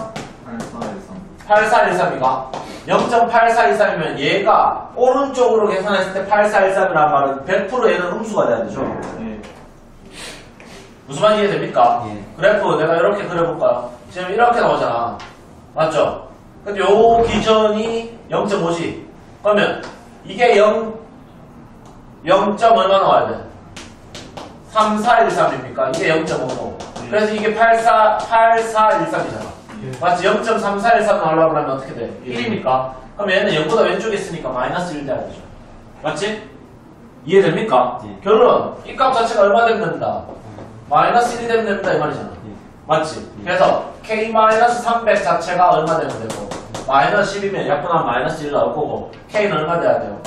[SPEAKER 1] 팔사일삼이가 영 점 팔사일삼이면 얘가 오른쪽으로 계산했을 때 팔사일삼이라는 말은 백 퍼센트 얘는 음수가 돼야 되죠.
[SPEAKER 2] 예.
[SPEAKER 1] 무슨 말인지 이해됩니까?
[SPEAKER 3] 예.
[SPEAKER 1] 그래프 내가 이렇게 그려볼까요? 지금 이렇게 나오잖아. 맞죠? 근데 요 기준이 영 점 오지. 그러면 이게 영, 영 점 얼마 나와야 돼? 삼사일삼입니까? 이게 영 점 오고. 그래서 이게 팔사, 팔사일삼이잖아. 맞지? 영 점 삼사일삼 나오려고 하면 어떻게 돼?
[SPEAKER 2] 예.
[SPEAKER 1] 일입니까? 그럼 얘는 영보다 왼쪽에 있으니까 마이너스 일 돼야 되죠. 맞지? 이해됩니까?
[SPEAKER 3] 예.
[SPEAKER 1] 결론, 이 값 자체가 얼마 되면 된다? 마이너스 일이 되면 됩니다. 이 말이잖아.
[SPEAKER 3] 예.
[SPEAKER 1] 맞지? 그래서 K 마이너스 삼백 자체가 얼마 되면 되고 마이너스 십이면 약분하면 마이너스 일 나올 거고 K는 얼마 돼야 돼요?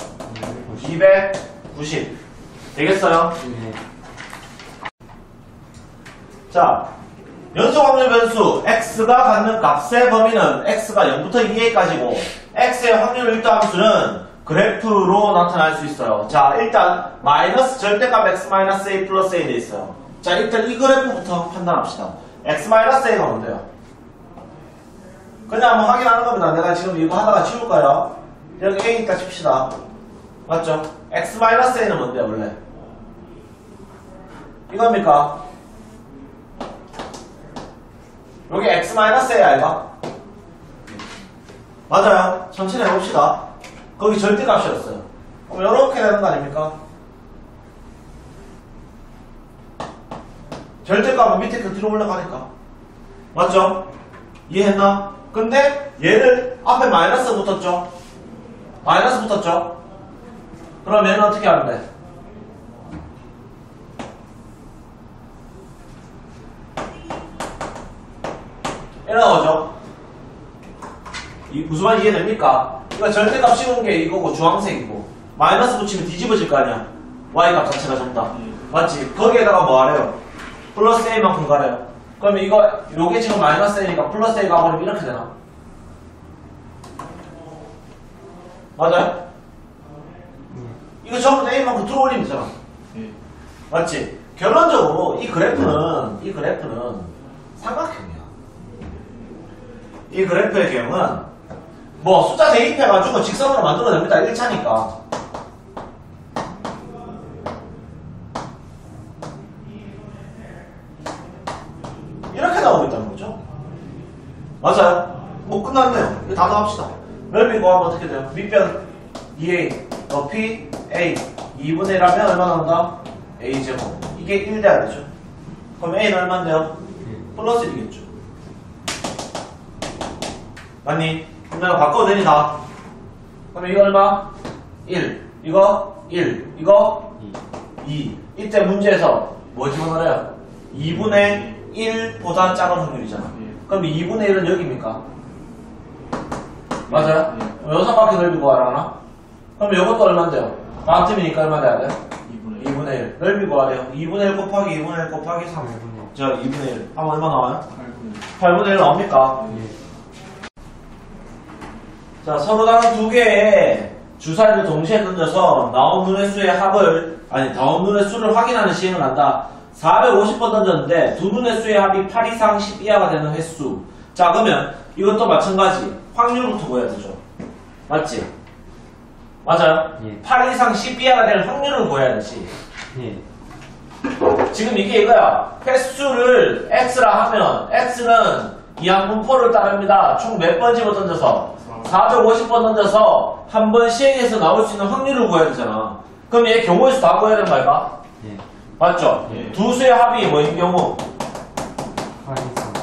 [SPEAKER 1] 이백구십 되겠어요?
[SPEAKER 3] 네.
[SPEAKER 1] 자, 연속 확률 변수 X가 갖는 값의 범위는 X가 영부터 이 에이까지고 X의 확률 일도 함수는 그래프로 나타날 수 있어요. 자, 일단 마이너스 절대값 X 마이너스 A 플러스 A 돼 있어요. 자, 일단 이 그래프부터 판단합시다. X 마이너스 A가 뭔데요? 그냥 한번 확인하는 겁니다. 내가 지금 이거 하다가 지울까요? 여기 A 있다 칩시다. 맞죠? X 마이너스 A는 뭔데요, 원래? 이겁니까? 여기 X 마이너스 A 아이가? 맞아요. 천천히 해봅시다. 거기 절대값이었어요. 그럼 이렇게 되는 거 아닙니까? 절대값은 밑에 끝으로 올라가니까. 맞죠? 이해했나? 근데 얘를 앞에 마이너스 붙었죠? 마이너스 붙었죠? 그럼 얘는 어떻게 하면 돼? 이런 거죠? 이 무슨 말인지 이해됩니까? 그러니까 절대값 씌우는 게 이거고 주황색이고 마이너스 붙이면 뒤집어질 거 아니야. y값 자체가 전부 다. 맞지? 거기에다가 뭐 하래요? 플러스 a만큼 가래요. 그러면 이거 요게 지금 마이너스 a니까 플러스 a 가버리면 이렇게 되나? 맞아요? 이거 전부 다 a만큼 들어올리면 되잖아.
[SPEAKER 2] 예.
[SPEAKER 1] 맞지? 결론적으로 이 그래프는 이 그래프는 삼각형이야. 이 그래프의 경우는 뭐 숫자 대입해가지고 직선으로 만들어냅니다. 일 차니까. 이렇게 나오고 있다는 거죠. 맞아요? 뭐 끝났네요. 이거 다 더합시다. 넓이 구하면 어떻게 돼요? 밑변 이 에이, 높이 A, 이분의 일 하면 얼마 나온다? A제곱. 이게 일 돼야 되죠. 그럼 A는 얼마인데요? 플러스 일이겠죠. 맞니? 그럼 내가 바꿔도 되니 다? 그럼 이거 얼마? 일. 이거 일. 이거 이. 이때 문제에서 뭐 집어넣어요? 이분의 일보다 작은 확률이잖아. 그럼 이분의 일은 여기입니까? 맞아요? 그럼 여섯 바퀴 넓이 구하라나? 그럼 이것도 얼마인데요? 반틈이니까 얼마 돼야 돼요? 이분의 일. 넓이 구하래요. 이분의 일 곱하기 이분의 일 곱하기 삼. 자, 이분의 일. 하면 얼마 나와요? 팔분의 일 나옵니까? 자, 서로 다른 두 개의 주사위를 동시에 던져서 나온 눈의 수의 합을, 아니, 나온 눈의 수를 확인하는 시행을 한다. 사백오십 번 던졌는데 두 눈의 수의 합이 팔 이상 십 이하가 되는 횟수. 자, 그러면 이것도 마찬가지. 확률부터 구해야 되죠. 맞지? 맞아요?
[SPEAKER 3] 예.
[SPEAKER 1] 팔 이상 십 이하가 되는 확률을 구해야 되지.
[SPEAKER 3] 예.
[SPEAKER 1] 지금 이게 이거야. 횟수를 x라 하면 x는 이항분포를 따릅니다. 총 몇 번 집어 던져서? 사백오십 번 던져서 한 번 시행해서 나올 수 있는 확률을 구해야 되잖아. 그럼 얘 경우의 수 다 구해야 되는 말까?
[SPEAKER 3] 예.
[SPEAKER 1] 맞죠?
[SPEAKER 2] 예.
[SPEAKER 1] 두 수의 합이 뭐인 경우?
[SPEAKER 3] 팔 이상.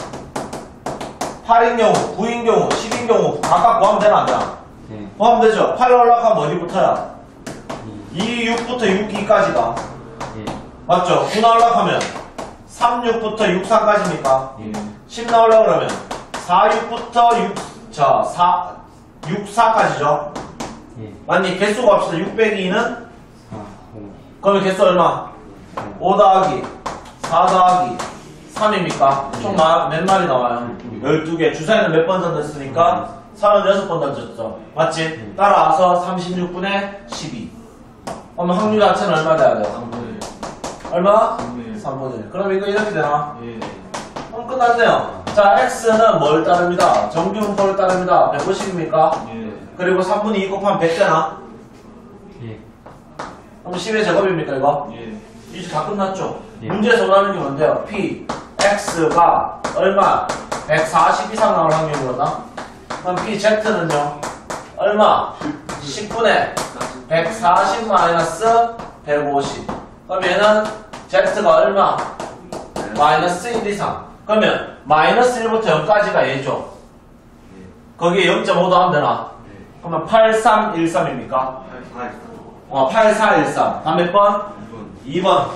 [SPEAKER 1] 팔인 경우, 구인 경우, 십인 경우 각각 구하면 되나 안 되나?
[SPEAKER 3] 예.
[SPEAKER 1] 구하면 되죠. 팔 올라가면 어디부터야? 이, 육부터 육, 이까지가.
[SPEAKER 3] 예.
[SPEAKER 1] 맞죠? 구 나오려면 삼, 육부터 육, 사까지입니까?
[SPEAKER 2] 예.
[SPEAKER 1] 십 나오려고 그러면 사, 육부터 육, 자, 사, 육, 사까지죠?
[SPEAKER 3] 예.
[SPEAKER 1] 맞니? 개수 값이다. 육 빼기 이는?
[SPEAKER 3] 사, 오.
[SPEAKER 1] 그러면 개수 얼마? 오 더하기 사 더하기 삼입니까? 총 몇 마리 나와요? 열두 개. 주사위는 몇 번 던졌으니까? 서른여섯 번 던졌죠. 맞지? 따라서 삼십육 분의 십이. 그러면 확률 자체는 얼마 돼야 돼요?
[SPEAKER 2] 삼분의 일.
[SPEAKER 1] 얼마?
[SPEAKER 2] 삼분의 일.
[SPEAKER 1] 삼분의 일. 그럼 이거 이렇게 되나?
[SPEAKER 2] 예.
[SPEAKER 1] 그럼 끝났네요. 자, x는 뭘 따릅니다? 정비분포를 따릅니다. 백오십입니까?
[SPEAKER 2] 예.
[SPEAKER 1] 그리고 삼분의 이 곱하면 백 되나?
[SPEAKER 3] 예.
[SPEAKER 1] 그럼 십의 제곱입니까, 이거?
[SPEAKER 2] 예.
[SPEAKER 1] 이제 다 끝났죠?
[SPEAKER 3] 예.
[SPEAKER 1] 문제에서 원하는 게 뭔데요? p, x가 얼마? 백사십 이상 나올 확률이 그러나? 그럼 p, z는요? 얼마? 십분의 백사십 마이너스 백오십. 그럼 얘는 z가 얼마? 마이너스 일 이상. 그러면 마이너스 일부터 영까지가 얘죠. 거기에 영 점 오도 하면 되나? 그러면 팔삼일삼입니까? 어, 팔사일삼. 다음 몇 번? 이 번.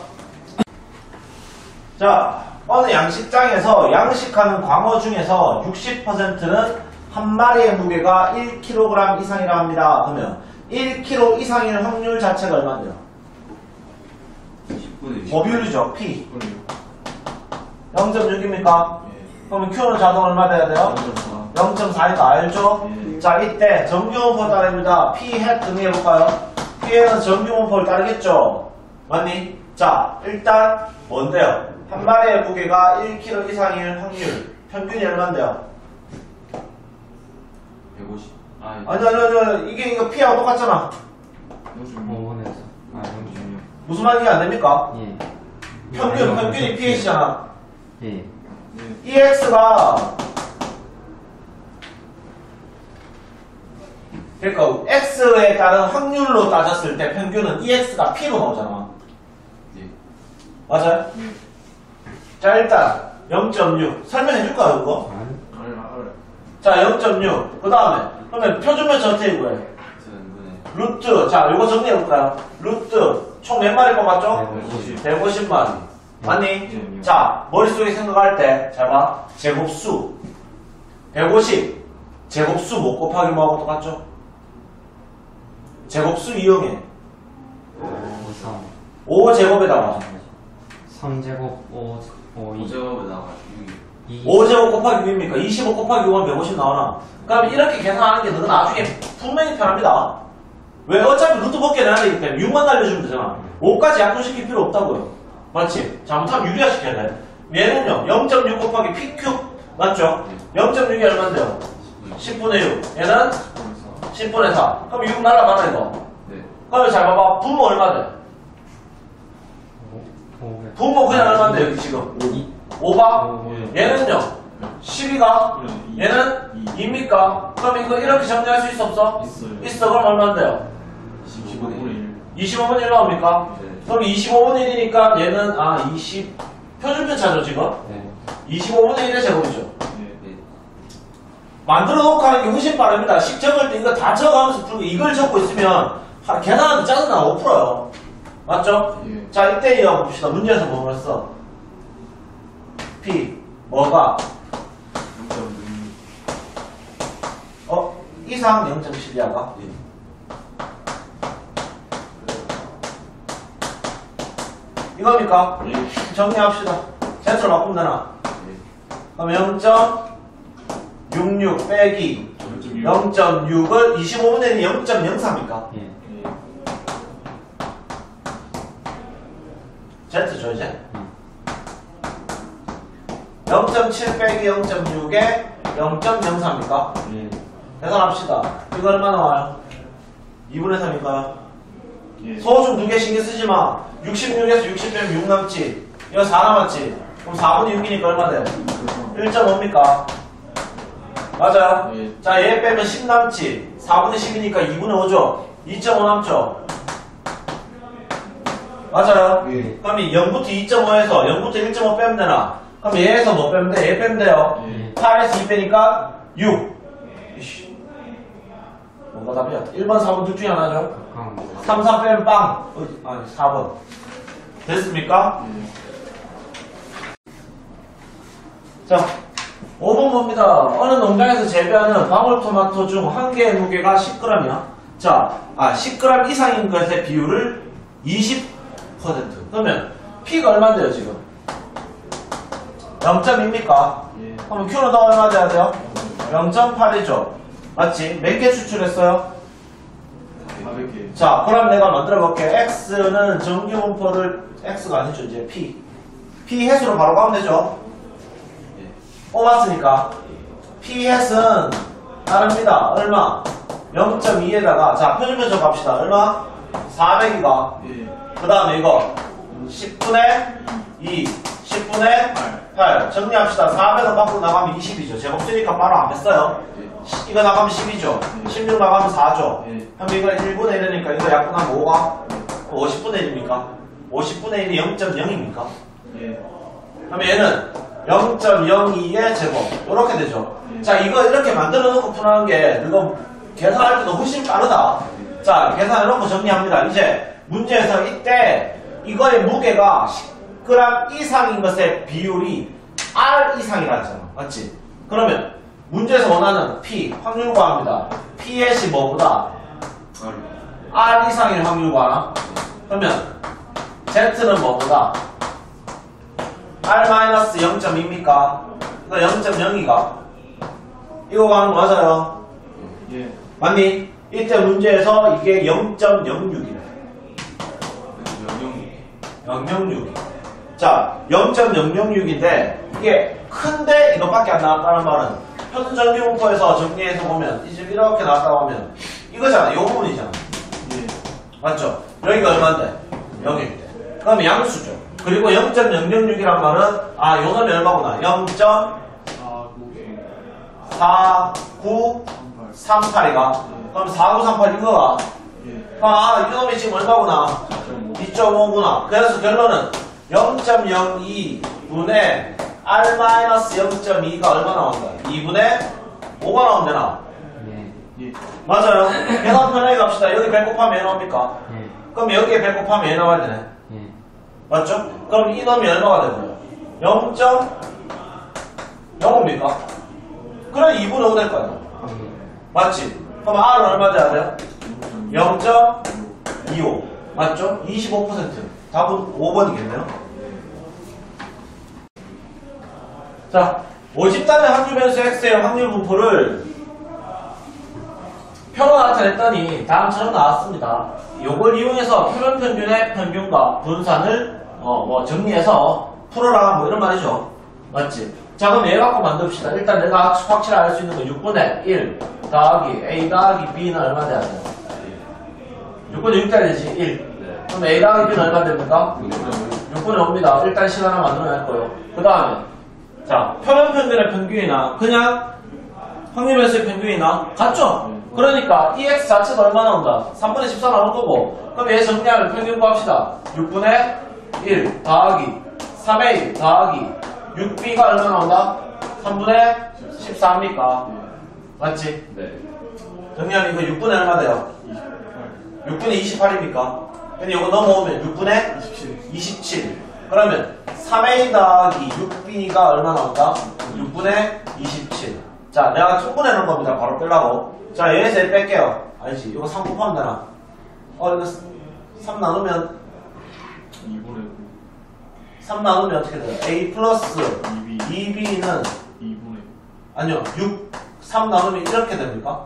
[SPEAKER 1] 자, 어느 양식장에서 양식하는 광어 중에서 육십 퍼센트는 한 마리의 무게가 일 킬로그램 이상이라 합니다. 그러면 일 킬로그램 이상일 확률 자체가 얼마인데요?
[SPEAKER 2] 십분의 일.
[SPEAKER 1] 뭐 비율이죠? P.
[SPEAKER 2] 십분의 일.
[SPEAKER 1] 영 점 육입니까?
[SPEAKER 2] 예.
[SPEAKER 1] 그러면 Q는 자동 얼마 돼야 돼요?
[SPEAKER 2] 영 점 사.
[SPEAKER 1] 영 점 사니까 알죠?
[SPEAKER 2] 예.
[SPEAKER 1] 자, 이때 정규분포 따릅니다. P 햇 정리해볼까요? P에는 정규분포를 따르겠죠? 맞니? 자, 일단 뭔데요? 한 마리의 무게가 일 킬로그램 이상일 확률. 평균이 얼마인데요?
[SPEAKER 2] 백오십. 아,
[SPEAKER 1] 아니, 아니, 아니, 아니. 이게 이거 P하고 똑같잖아.
[SPEAKER 2] 영점육.
[SPEAKER 3] 오분에서. 아,
[SPEAKER 2] 영점육.
[SPEAKER 1] 무슨 말인지 안 됩니까?
[SPEAKER 3] 예.
[SPEAKER 1] 평균, 평균이 피에이치잖아.
[SPEAKER 3] 예.
[SPEAKER 2] 예.
[SPEAKER 1] 이 x가 그러니까 x에 따른 확률로 따졌을 때 평균은 이 x가 p로 나오잖아.
[SPEAKER 2] 예.
[SPEAKER 1] 맞아요?
[SPEAKER 2] 예.
[SPEAKER 1] 자, 일단 영 점 육 설명해 줄까요, 그거?
[SPEAKER 3] 아니.
[SPEAKER 2] 알아 알아.
[SPEAKER 1] 자, 영 점 육. 그 다음에 그러면 표준면 전체 구해.
[SPEAKER 2] 저는
[SPEAKER 1] 루트. 자, 요거 정리해 볼까요? 루트 총 몇 마리 거 맞죠?
[SPEAKER 2] 백오십.
[SPEAKER 1] 백오십 마리. 맞니?
[SPEAKER 2] 예.
[SPEAKER 1] 자, 머릿속에 생각할 때, 잘 봐. 제곱수. 백오십. 제곱수 못 곱하기 뭐하고 똑같죠? 제곱수 이용해.
[SPEAKER 3] 오, 삼.
[SPEAKER 1] 오 제곱에다가
[SPEAKER 3] 삼 제곱 오, 오, 이.
[SPEAKER 2] 오제곱에다가 육이.
[SPEAKER 3] 이.
[SPEAKER 1] 오 제곱 곱하기 육입니까? 이십오 곱하기 육은 백오십 나오나? 그럼 이렇게 계산하는 게 너는 나중에 분명히 편합니다. 왜? 어차피 루트 벗게 내야 되기 때문에 육만 날려주면 되잖아. 오까지 약분시킬 필요 없다고요. 맞지? 잘못하면 유리화 시켜야 돼. 얘는요, 영 점 육 곱하기 피큐. 맞죠? 영 점 육이 얼마인데요? 십분의 육. 얘는 십분의 사. 그럼 육 날라가나, 이거?
[SPEAKER 2] 네.
[SPEAKER 1] 그러면 잘 봐봐. 분모 얼마 돼?
[SPEAKER 3] 오, 오,
[SPEAKER 1] 분모 그냥 얼마인데, 여기 지금?
[SPEAKER 3] 이.
[SPEAKER 1] 오가?
[SPEAKER 3] 오,
[SPEAKER 1] 얘는요, 십이가?
[SPEAKER 2] 이.
[SPEAKER 1] 얘는 이입니까? 그럼 이거 이렇게 정리할 수 있어, 없어?
[SPEAKER 2] 있어요.
[SPEAKER 1] 있어. 그럼 얼마인데요?
[SPEAKER 2] 이십오분의 일.
[SPEAKER 1] 이십오분의 일 나옵니까?
[SPEAKER 2] 네.
[SPEAKER 1] 그럼 이십오분의 일이니까 얘는, 아, 이십, 표준편 차죠, 지금?
[SPEAKER 3] 네.
[SPEAKER 1] 이십오분의 일의 제곱이죠.
[SPEAKER 2] 네. 네.
[SPEAKER 1] 만들어 놓고 하는 게 훨씬 빠릅니다. 식 적을 때 이거 다 적어가면서 풀고 이걸 적고 있으면 하- 계산하는데 짜증나 못 풀어요. 맞죠?
[SPEAKER 2] 예.
[SPEAKER 1] 자, 이때 이어 봅시다. 문제에서 뭐 그랬어? P, 뭐가?
[SPEAKER 2] 영 점 육.
[SPEAKER 1] 어? 이상 영 점 칠이야가?
[SPEAKER 2] 네.
[SPEAKER 1] 이겁니까?
[SPEAKER 2] 예.
[SPEAKER 1] 정리합시다. 센터로 바꾸면 되나?
[SPEAKER 2] 네.
[SPEAKER 1] 그럼 영 점 육육 빼기 영 점 육을 이십오분의 일이 영 점 영사입니까?
[SPEAKER 3] 예.
[SPEAKER 2] 예.
[SPEAKER 1] Z죠, 이제?
[SPEAKER 3] 음.
[SPEAKER 1] 영 점 칠 빼기 영 점 육에 영 점 영사입니까?
[SPEAKER 3] 예.
[SPEAKER 1] 계산합시다. 이거 얼마 나와요? 이분의 삼인가요?
[SPEAKER 2] 예.
[SPEAKER 1] 소호중 두 개 신경 쓰지 마. 육십육에서 육십 빼면 육 남지. 이거 사 남았지. 그럼 사분의 육이니까 얼마 돼? 일 점 오입니까? 맞아요?
[SPEAKER 2] 예.
[SPEAKER 1] 자, 얘 빼면 십 남지. 사분의 십이니까 이분의 오죠? 이 점 오 남죠? 맞아요?
[SPEAKER 2] 예.
[SPEAKER 1] 그럼 이 영부터 이 점 오에서 영부터 일 점 오 빼면 되나? 그럼 얘에서 뭐 빼면 돼? 얘 빼면 돼요.
[SPEAKER 2] 예.
[SPEAKER 1] 팔에서 이 빼니까 육. 이씨. 뭔가 답이야. 일 번, 사 번 둘 중에 하나죠?
[SPEAKER 3] 가까운 거.
[SPEAKER 1] 삼, 사 빼면 빵. 어, 아니, 사 번. 됐습니까?
[SPEAKER 2] 예.
[SPEAKER 1] 자, 오 번 봅니다. 어느 농장에서 재배하는 방울토마토 중 한 개의 무게가 십 그램이야. 자, 아, 십 그램 이상인 것의 비율을 이십 퍼센트. 그러면 P가 얼마인데요, 지금? 영 점 이입니까?
[SPEAKER 2] 예.
[SPEAKER 1] 그럼 Q는 더 얼마 돼야 돼요? 영 점 팔이죠. 맞지? 몇 개 추출했어요?
[SPEAKER 2] 사백 개.
[SPEAKER 1] 자, 그럼 내가 만들어 볼게. X는 정규 분포를, X가 아니죠, 이제 P. P 햇수로 바로 가면 되죠?
[SPEAKER 2] 예.
[SPEAKER 1] 뽑았으니까. P 햇은 다릅니다. 얼마? 영 점 이에다가, 자, 표준면적 갑시다. 얼마? 사백이가.
[SPEAKER 2] 예.
[SPEAKER 1] 그 다음에 이거, 십분의 이, 십분의 팔. 정리합시다. 사백은 밖으로 나가면 이십이죠. 제곱 쓰니까 바로 안 뺐어요.
[SPEAKER 2] 예.
[SPEAKER 1] 이거 나가면 십이죠. 십육 나가면 사죠.
[SPEAKER 2] 예.
[SPEAKER 1] 그럼 이거 일분의 일이니까 이거 약분하면 오가 오십분의 일입니까? 오십분의 일이 영 점 영입니까?
[SPEAKER 2] 예.
[SPEAKER 1] 그럼 얘는 영 점 영이의 제곱. 이렇게 되죠.
[SPEAKER 2] 예.
[SPEAKER 1] 자, 이거 이렇게 만들어 놓고 푸는 게 이거 계산할 때도 훨씬 빠르다. 자, 계산해 놓고 정리합니다. 이제 문제에서 이때 이거의 무게가 십 그램 이상인 것의 비율이 R 이상이라 했잖아. 맞지? 그러면 문제에서 원하는 P, 확률 구합니다. P햇이 뭐보다?
[SPEAKER 2] 바로.
[SPEAKER 1] R 이상일 확률 구하나? 그러면 Z는 뭐보다? R 영 점 이입니까? 이거 영 점 영이가? 이거 구하는 거 맞아요?
[SPEAKER 2] 예.
[SPEAKER 1] 맞니? 이때 문제에서 이게 영 점 영육이래.
[SPEAKER 2] 영영.
[SPEAKER 1] 영영육. 자, 영 점 영영육인데 이게 큰데 이것밖에 안 나왔다는 말은 표준정규분포에서 정리해서 보면 이제 이렇게 나왔다 보면 이거잖아. 요 부분이잖아.
[SPEAKER 2] 예.
[SPEAKER 1] 맞죠? 여기가 얼마인데? 영일 때. 그럼 양수죠. 그리고 영 점 영영육이란 말은 아, 요 놈이 얼마구나. 영 점 사구 삼팔이가. 그럼 사구 삼팔 이거가.
[SPEAKER 2] 예.
[SPEAKER 1] 아, 이 놈이 지금 얼마구나. 이 점 오구나. 그래서 결론은 영 점 영이 이분의 R 마이너스 영 점 이가 얼마 나온다? 이분의 오가 나오면 되나?
[SPEAKER 3] 예.
[SPEAKER 2] 예.
[SPEAKER 1] 맞아요. 계산 편하게 갑시다. 여기 백 곱하면 왜 나옵니까?
[SPEAKER 3] 예.
[SPEAKER 1] 그럼 여기에 백 곱하면 왜 나와야 되네?
[SPEAKER 3] 예.
[SPEAKER 1] 맞죠? 그럼 이 놈이 얼마가 되고요? 영 점 영오입니까? 그럼 이분의 오 될 거야. 맞지? 그럼 R은 얼마 돼야 돼요? 영 점 이오. 맞죠? 이십오 퍼센트. 답은 오 번이겠네요. 자, 오집단의 확률 변수 X의 확률 분포를 표로 나타냈더니 다음처럼 나왔습니다. 요걸 이용해서 표면 평균의 평균과 분산을 어, 뭐 정리해서 풀어라 뭐 이런 말이죠. 맞지? 자, 그럼 얘 갖고 만듭시다. 일단 내가 확실히 알 수 있는 건 육분의 일 더하기 A 더하기 B는 얼마 돼야 돼요? 육분의 육 돼야 되지. 일. 그럼 A 더하기 B는 얼마 됩니까? 육분의 오입니다. 일단 식 하나 만들어낼 거예요. 그 다음에 자, 표면 평균의 평균이나 그냥 확률 변수의 평균이나 같죠? 그러니까 이 X 자체가 얼마 나온다? 삼분의 십사 나올 거고. 그럼 얘 정리하면 평균 구합시다. 육분의 일 더하기 삼 A 더하기 육 B가 얼마 나온다? 삼분의 십사입니까? 맞지?
[SPEAKER 2] 네.
[SPEAKER 1] 정리하면 이거 육분의 얼마 돼요? 육분의 이십팔입니까? 근데 이거 넘어오면 육분의 이십칠. 그러면 삼 A 더하기 육 B가 얼마 나온다? 육분의 이십칠. 자, 내가 총분해놓은 겁니다. 바로 빼려고. 자, 얘에서 얘 뺄게요. 아니지, 이거 삼 곱하면 되나? 어, 이거 삼 나누면,
[SPEAKER 2] 이분의
[SPEAKER 1] 삼 나누면 어떻게 돼요? A 플러스
[SPEAKER 2] 이 비.
[SPEAKER 1] 이 B는,
[SPEAKER 2] 이분의
[SPEAKER 1] 아니요, 육, 삼 나누면 이렇게 됩니까?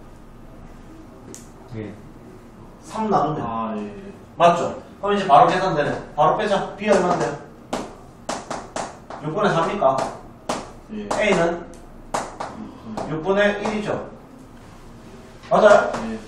[SPEAKER 3] 예.
[SPEAKER 1] 삼 나누면.
[SPEAKER 2] 아, 예.
[SPEAKER 1] 맞죠? 그럼 이제 바로 계산되네. 바로 빼자. B 얼마인데요? 육분의 사입니까?
[SPEAKER 2] 예.
[SPEAKER 1] A는 육분의 일이죠. 맞아요?
[SPEAKER 2] 예.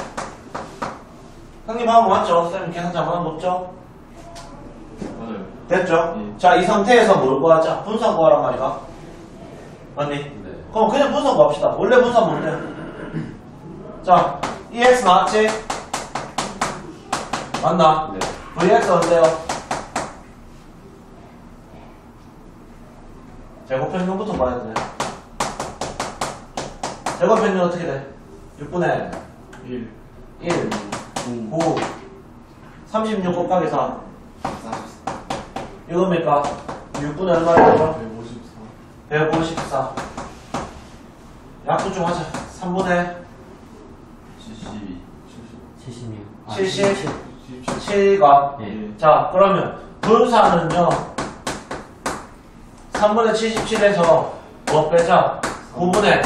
[SPEAKER 1] 형님 하면 맞죠? 쌤 계산 잘못한 거 없죠?
[SPEAKER 2] 맞아요.
[SPEAKER 1] 됐죠?
[SPEAKER 2] 예.
[SPEAKER 1] 자, 이 상태에서 뭘 구하자? 분산 구하란 말이가. 맞니?
[SPEAKER 2] 네.
[SPEAKER 1] 그럼 그냥 분산 구합시다. 원래 분산 뭔데? 자, 이 X 나왔지? 맞나?
[SPEAKER 2] 네.
[SPEAKER 1] 브이엑스 언제요? 제곱평균부터 봐야 되네. 제곱평균 어떻게 돼? 육분의
[SPEAKER 2] 일.
[SPEAKER 1] 일, 구, 삼십육 곱하기 사. 이겁니까? 육분의 얼마 되죠?
[SPEAKER 2] 백오십사.
[SPEAKER 1] 백오십사. 약분 좀 하자. 삼분의
[SPEAKER 2] 칠십이.
[SPEAKER 3] 칠십육. 아,
[SPEAKER 1] 칠십.
[SPEAKER 2] 칠십칠.
[SPEAKER 1] 칠가.
[SPEAKER 3] 예.
[SPEAKER 1] 자, 그러면 분산은요. 삼분의 칠십칠에서 뭐 빼자? 구분의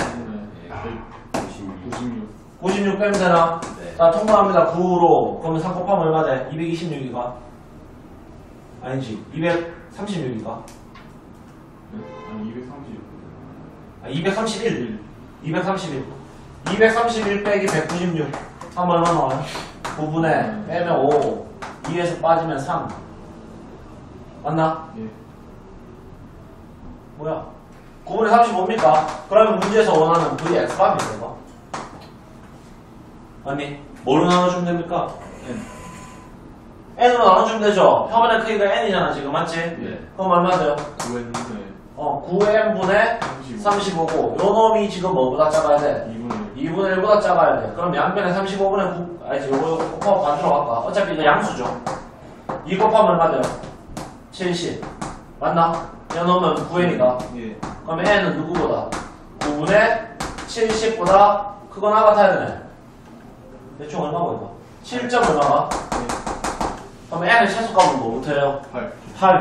[SPEAKER 2] 백오십육.
[SPEAKER 1] 구십육 빼면 되나?
[SPEAKER 2] 네.
[SPEAKER 1] 자, 통분합니다. 구로. 그러면 삼 곱하면 얼마 돼? 이백이십육이가? 아니지. 이백삼십육이가?
[SPEAKER 2] 아니, 이백삼십.
[SPEAKER 1] 아, 이백삼십일. 이백삼십일. 이백삼십일 빼기 백구십육. 하면 얼마 나와요? 구분의 빼면 오. 이에서 빠지면 삼. 맞나?
[SPEAKER 2] 예.
[SPEAKER 1] 뭐야? 구분의 삼십오입니까? 그러면 문제에서 원하는 V X값입니다, 이거. 아니, 뭐로 나눠주면 됩니까?
[SPEAKER 2] N.
[SPEAKER 1] N으로 나눠주면 되죠? 표면의 크기가 N이잖아, 지금, 맞지?
[SPEAKER 2] 예.
[SPEAKER 1] 그럼 얼마 돼요?
[SPEAKER 2] 구분의
[SPEAKER 1] 어, 구 N분의 삼십오고, 요 놈이 지금 뭐보다 작아야 돼?
[SPEAKER 2] 이분의
[SPEAKER 1] 이분의 일보다 작아야 돼. 그럼 양변에 삼십오분의 구, 아니지, 요거 곱하면 반대로 갈까? 어차피 이거 양수죠. 이 곱하면 얼마 돼요? 칠십. 맞나? 요 놈은 구 N이다.
[SPEAKER 2] 예.
[SPEAKER 1] 그럼 N은 누구보다? 구분의 칠십보다 크거나 같아야 되네. 대충 얼마고 이거? 칠 점 얼마가? 그럼 N의 최소값은 뭐부터 해요?
[SPEAKER 2] 팔.
[SPEAKER 1] 팔.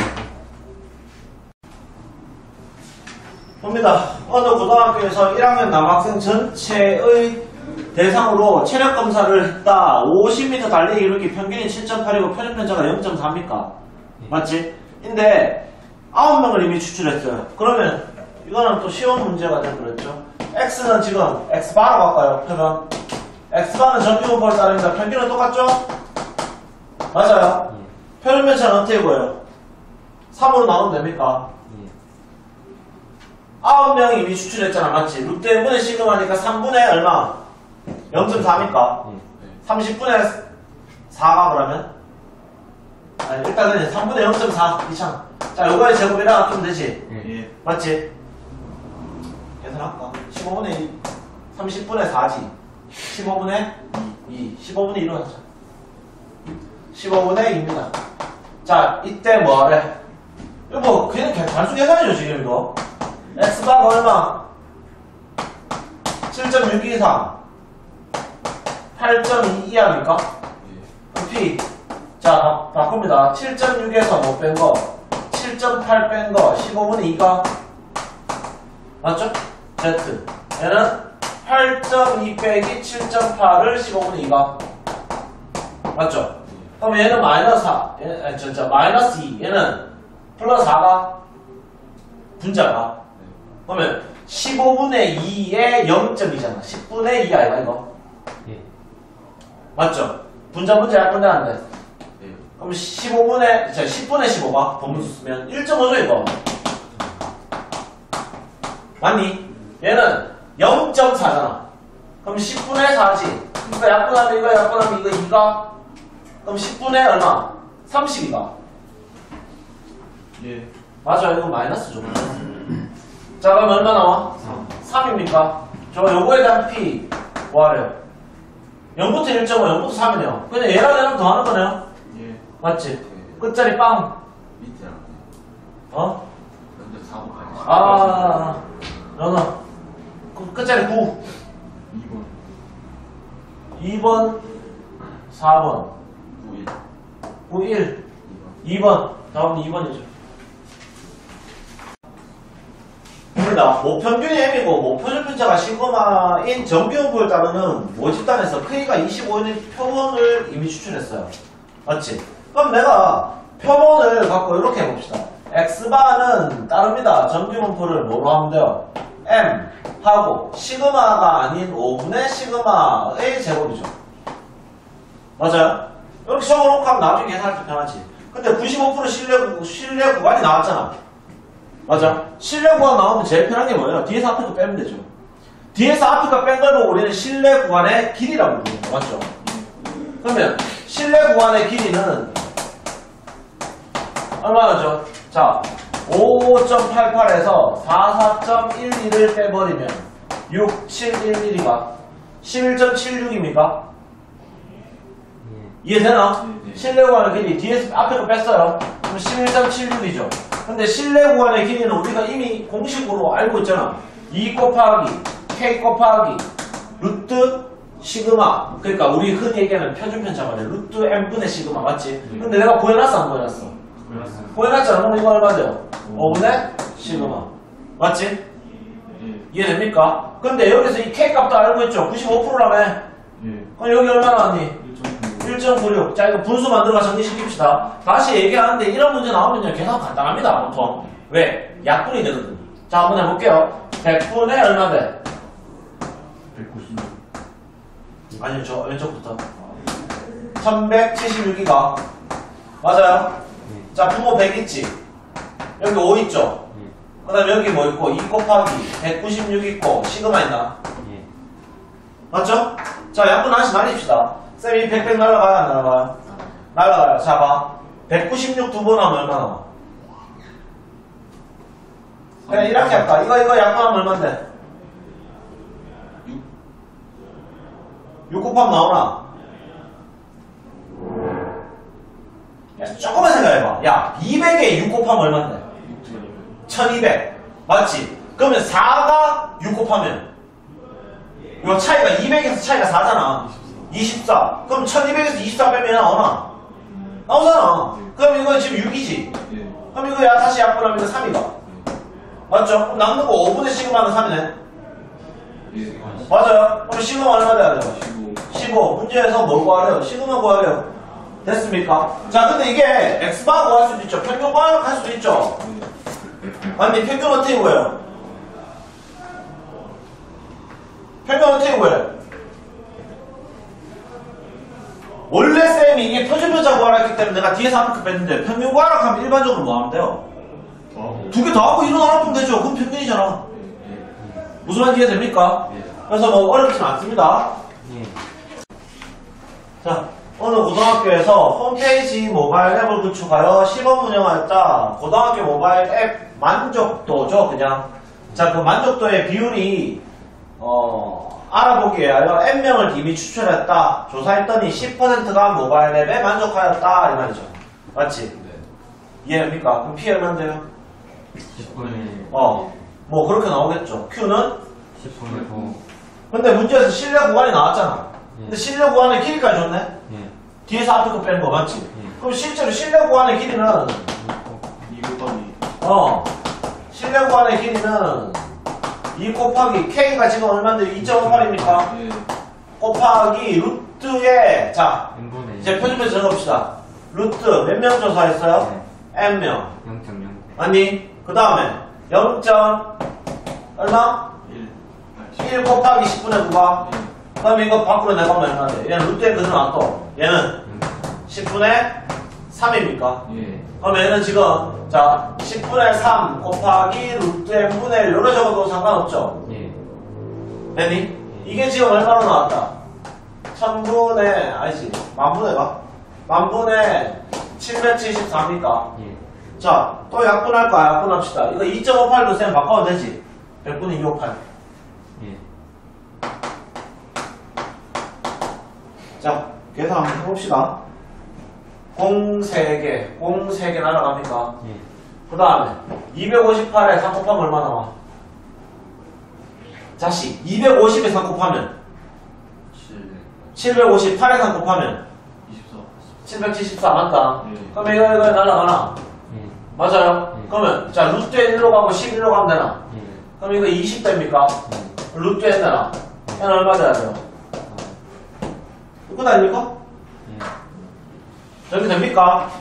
[SPEAKER 1] 봅니다. 어느 고등학교에서 일 학년 남학생 전체의 대상으로 체력 검사를 했다. 오십 미터 달리기 이루기 평균이 칠 점 팔이고 표준 편차가 영 점 사입니까? 맞지? 근데 아홉 명을 이미 추출했어요. 그러면 이거는 또 쉬운 문제가 되버렸죠. X는 지금 X바로 갈까요? 표면 X바는 정규분포를 따릅니다. 평균은 똑같죠? 맞아요.
[SPEAKER 3] 예.
[SPEAKER 1] 표준 편차는 어떻게 보여요? 삼으로 나누면 됩니까?
[SPEAKER 3] 예.
[SPEAKER 1] 아홉 명이 이미 추출했잖아. 맞지? 육 대 분의 시그마니까 삼분의 얼마? 영 점 사입니까?
[SPEAKER 3] 예.
[SPEAKER 1] 삼십분의 사가 그러면? 아니, 일단은 삼분의 영 점 사 이창. 자, 요거의 제곱이라 놔두면 되지.
[SPEAKER 2] 예.
[SPEAKER 1] 맞지? 계산할까? 십오분의 이, 삼십분의 사지. 십오분의 이, 십오분의 이로 하자. 십오분의 이입니다. 자, 이때 뭐하래? 이거 뭐, 그냥 단수 계산이죠, 지금 이거. X바가 얼마? 칠 점 육이삼. 팔 점 이이 합니까? P. 자, 바, 바꿉니다. 칠 점 육에서 못 뺀 거. 칠 점 팔 뺀 거. 십오분의 이가. 맞죠? Z. 얘는 팔 점 이 빼기 칠 점 팔을 십오분의 이가. 맞죠? 그럼 얘는 마이너스 사. 얘, 아니, 저, 저, 마이너스 이. 얘는 플러스 사가. 분자가. 그러면 십오분의 이의 영 점이잖아. 십분의 이 아이가, 이거.
[SPEAKER 3] 예.
[SPEAKER 1] 맞죠? 분자 분자 약분돼 안 돼?
[SPEAKER 2] 예.
[SPEAKER 1] 그럼 십오분의, 자, 십분의 십오가 본분수 쓰면 일 점 오죠, 이거. 맞니? 얘는 영 점 사잖아. 그럼 십분의 사지. 그러니까 약분하면 이거, 약분하면 이거 이가. 그럼 십분의 얼마? 삼십이가.
[SPEAKER 2] 예.
[SPEAKER 1] 맞아, 이거 마이너스죠. 자, 그럼 얼마 나와? 삼입니까? 저 요거에 대한 P 뭐하래요? 영부터 일 점 오, 영부터 삼이네요. 그냥 얘랑 얘랑 더하는 거네요.
[SPEAKER 2] 예.
[SPEAKER 1] 맞지? 끝자리 빵.
[SPEAKER 2] 밑에 안 돼.
[SPEAKER 1] 어?
[SPEAKER 2] 먼저 사 번 가야지.
[SPEAKER 1] 아, 너는 그 끝자리 구.
[SPEAKER 2] 이 번.
[SPEAKER 1] 이 번, 사 번,
[SPEAKER 2] 구, 일.
[SPEAKER 1] 구, 일.
[SPEAKER 2] 이 번.
[SPEAKER 1] 이 번. 다음 이 번이죠. 봅니다. 모평균이 M이고 모표준편차가 시그마인 정비용부를 따르는 모집단에서 K가 이십오인 표본을 이미 추출했어요. 맞지? 그럼 내가 표본을 갖고 이렇게 해봅시다. X바는 따릅니다. 정비용부를 뭐로 하면 돼요? M 하고 시그마가 아닌 오분의 시그마의 제곱이죠. 맞아요? 이렇게 적어놓고 하면 나중에 계산할 때 편하지. 근데 구십오 퍼센트 신뢰, 신뢰 구간이 나왔잖아. 맞아. 신뢰 구간 나오면 제일 편한 게 뭐예요? 뒤에서 앞에 거 빼면 되죠. 뒤에서 앞에 거 뺀 걸 보고 우리는 신뢰 구간의 길이라고 부릅니다. 맞죠? 그러면 신뢰 구간의 길이는 얼마나죠? 자, 오 점 팔팔에서 사십사 점 일이를 빼버리면 육, 칠, 일일이가 십일 점 칠육입니까? 이해되나?
[SPEAKER 2] 네, 네.
[SPEAKER 1] 신뢰 구간의 길이 뒤에서 앞에 거 뺐어요. 그럼 십일 점 칠육이죠. 근데 신뢰 구간의 길이는 우리가 이미 공식으로 알고 있잖아. 이 곱하기 K 곱하기 루트 시그마. 그러니까 우리 흔히 얘기하는 표준편차가 돼. 루트 M분의 시그마 맞지?
[SPEAKER 2] 네.
[SPEAKER 1] 근데 내가 구해놨어 안 구해놨어?
[SPEAKER 2] 그랬어요.
[SPEAKER 1] 구해놨잖아. 그럼 이거 얼마 돼요? 오분의 시그마. 맞지?
[SPEAKER 2] 예.
[SPEAKER 1] 이해됩니까? 근데 여기서 이 K 값도 알고 있죠? 구십오 퍼센트라며.
[SPEAKER 2] 예.
[SPEAKER 1] 그럼 여기 얼마 나왔니?
[SPEAKER 2] 일 점 구.
[SPEAKER 1] 일 점 구육. 자, 이거 분수 만들어가 정리시킵시다. 다시 얘기하는데 이런 문제 나오면요. 계산 간단합니다, 보통. 왜? 약분이 되거든. 자, 한번 해볼게요. 백분의 얼마 돼?
[SPEAKER 2] 백구십육.
[SPEAKER 1] 아니요, 저 왼쪽부터. 천백칠십육이가. 맞아요? 자, 분모 백 있지? 여기 오 있죠? 그 다음에 여기 뭐 있고, 이 곱하기 백구십육 있고, 시그마 있나?
[SPEAKER 3] 예.
[SPEAKER 1] 맞죠? 자, 약분 하나씩 나립시다. 쌤이 백, 백 날라가요, 안 날라가요? 날라가요. 자, 봐. 백구십육 두 번 하면 얼마 나와? 그냥 이렇게 할까? 이거, 이거 약분하면 얼만데?
[SPEAKER 2] 육.
[SPEAKER 1] 육 곱하면 나오나? 야, 조금만 생각해봐. 야, 이백에 육 곱하면 얼만데?
[SPEAKER 2] 육 점 이백.
[SPEAKER 1] 천이백. 맞지? 그러면 사가 육 곱하면? 이거 차이가 이백에서 차이가 사잖아. 이십사. 그럼 천이백에서 이십사 빼면 나오나? 나오잖아. 그럼 이거 지금 육이지?
[SPEAKER 2] 예.
[SPEAKER 1] 그럼 이거 야 다시 약분하면 이거 삼이가. 맞죠? 그럼 남는 거 오분의 시그마는 삼이네.
[SPEAKER 2] 예.
[SPEAKER 1] 맞아요. 그럼 시그마 얼마 돼야 돼요?
[SPEAKER 2] 십오.
[SPEAKER 1] 십오. 문제에서 뭘 구하래요? 시그마 구하래요. 됐습니까? 자, 근데 이게 X바 구할 수도 있죠. 평균 구할 수도 있죠. 아니, 평균 어떻게 구해요? 평균 어떻게 구해? 원래 쌤이 이게 표준편차 구하라 했기 때문에 내가 뒤에서 앞에 거 뺐는데 평균 구하라 하면 일반적으로 뭐 하면 돼요?
[SPEAKER 2] 더하고.
[SPEAKER 1] 두 개 더하고 일어 나눠보면 되죠. 그럼 평균이잖아.
[SPEAKER 2] 예.
[SPEAKER 1] 무슨 말인지 이해됩니까?
[SPEAKER 2] 예.
[SPEAKER 1] 그래서 뭐 어렵진 않습니다.
[SPEAKER 3] 예.
[SPEAKER 1] 자, 어느 고등학교에서 홈페이지 모바일 앱을 구축하여 시범 운영하였다. 고등학교 모바일 앱 만족도죠, 그냥. 자, 그 만족도의 비율이, 어, 알아보기 위하여 N명을 이미 추출했다. 조사했더니 십 퍼센트가 모바일 앱에 만족하였다. 이 말이죠. 맞지?
[SPEAKER 2] 네.
[SPEAKER 1] 이해합니까? 그럼 P 얼마인데요?
[SPEAKER 3] 십 분의
[SPEAKER 1] 어, 뭐 그렇게 나오겠죠. Q는?
[SPEAKER 3] 십 분의 오.
[SPEAKER 1] 근데 문제에서 실내 구간이 나왔잖아. 근데 실내 구간의 길이까지 줬네?
[SPEAKER 3] 예.
[SPEAKER 1] 뒤에서 앞에 거 빼는 거 맞지?
[SPEAKER 3] 예.
[SPEAKER 1] 그럼 실제로 실내 구간의 길이는
[SPEAKER 2] 이 곱하기
[SPEAKER 1] 어 실내 구간의 길이는 이 곱하기 K가 지금 얼마인데 이 점 오팔입니까?
[SPEAKER 2] 예.
[SPEAKER 1] 곱하기 루트에 자
[SPEAKER 3] n분의
[SPEAKER 1] 이제 표준표 적어봅시다. 루트 몇 명 조사했어요? N명
[SPEAKER 3] 영 점 영.
[SPEAKER 1] 아니 그 다음에 영. 얼마?
[SPEAKER 2] 일.
[SPEAKER 1] 일 곱하기 십분의 구가
[SPEAKER 2] 예.
[SPEAKER 1] 그 다음에 이거 밖으로 내가면 얼마인데 얘는 루트에 그대로 놔둬. 얘는 십분의 삼입니까?
[SPEAKER 2] 예.
[SPEAKER 1] 그럼 얘는 지금 자 십분의 삼 곱하기 루트 n분의 일 이렇게 적어도 상관없죠?
[SPEAKER 3] 예.
[SPEAKER 1] 됐니? 이게 지금 얼마로 나왔다? 천분의 아니지 만분의 가 만분의 칠백칠십사입니까?
[SPEAKER 3] 예.
[SPEAKER 1] 자 또 약분할 거야. 약분합시다. 이거 이 점 오팔로 쌤 바꿔도 되지? 백분의 이백오십팔.
[SPEAKER 3] 예.
[SPEAKER 1] 자 계산 한번 해봅시다. 공 세 개, 공 세 개 날아갑니까?
[SPEAKER 3] 예.
[SPEAKER 1] 그 다음에 이백오십팔에 삼 곱하면 얼마 나와? 다시 이백오십에 삼 곱하면
[SPEAKER 2] 칠.
[SPEAKER 1] 칠백오십팔에 삼 곱하면
[SPEAKER 2] 이십사.
[SPEAKER 1] 칠백칠십사 맞다?
[SPEAKER 2] 예.
[SPEAKER 1] 그러면 이거 이거 날아가나?
[SPEAKER 3] 예.
[SPEAKER 1] 맞아요?
[SPEAKER 3] 예.
[SPEAKER 1] 그러면 자 루트에 일로 가고 십일로 가면 되나?
[SPEAKER 3] 예.
[SPEAKER 1] 그럼 이거 이십 됩니까?
[SPEAKER 3] 예.
[SPEAKER 1] 루트에 되나? 얘는 얼마 돼야 돼요? 이거 아닙니까?
[SPEAKER 3] 예.
[SPEAKER 1] 이렇게 됩니까?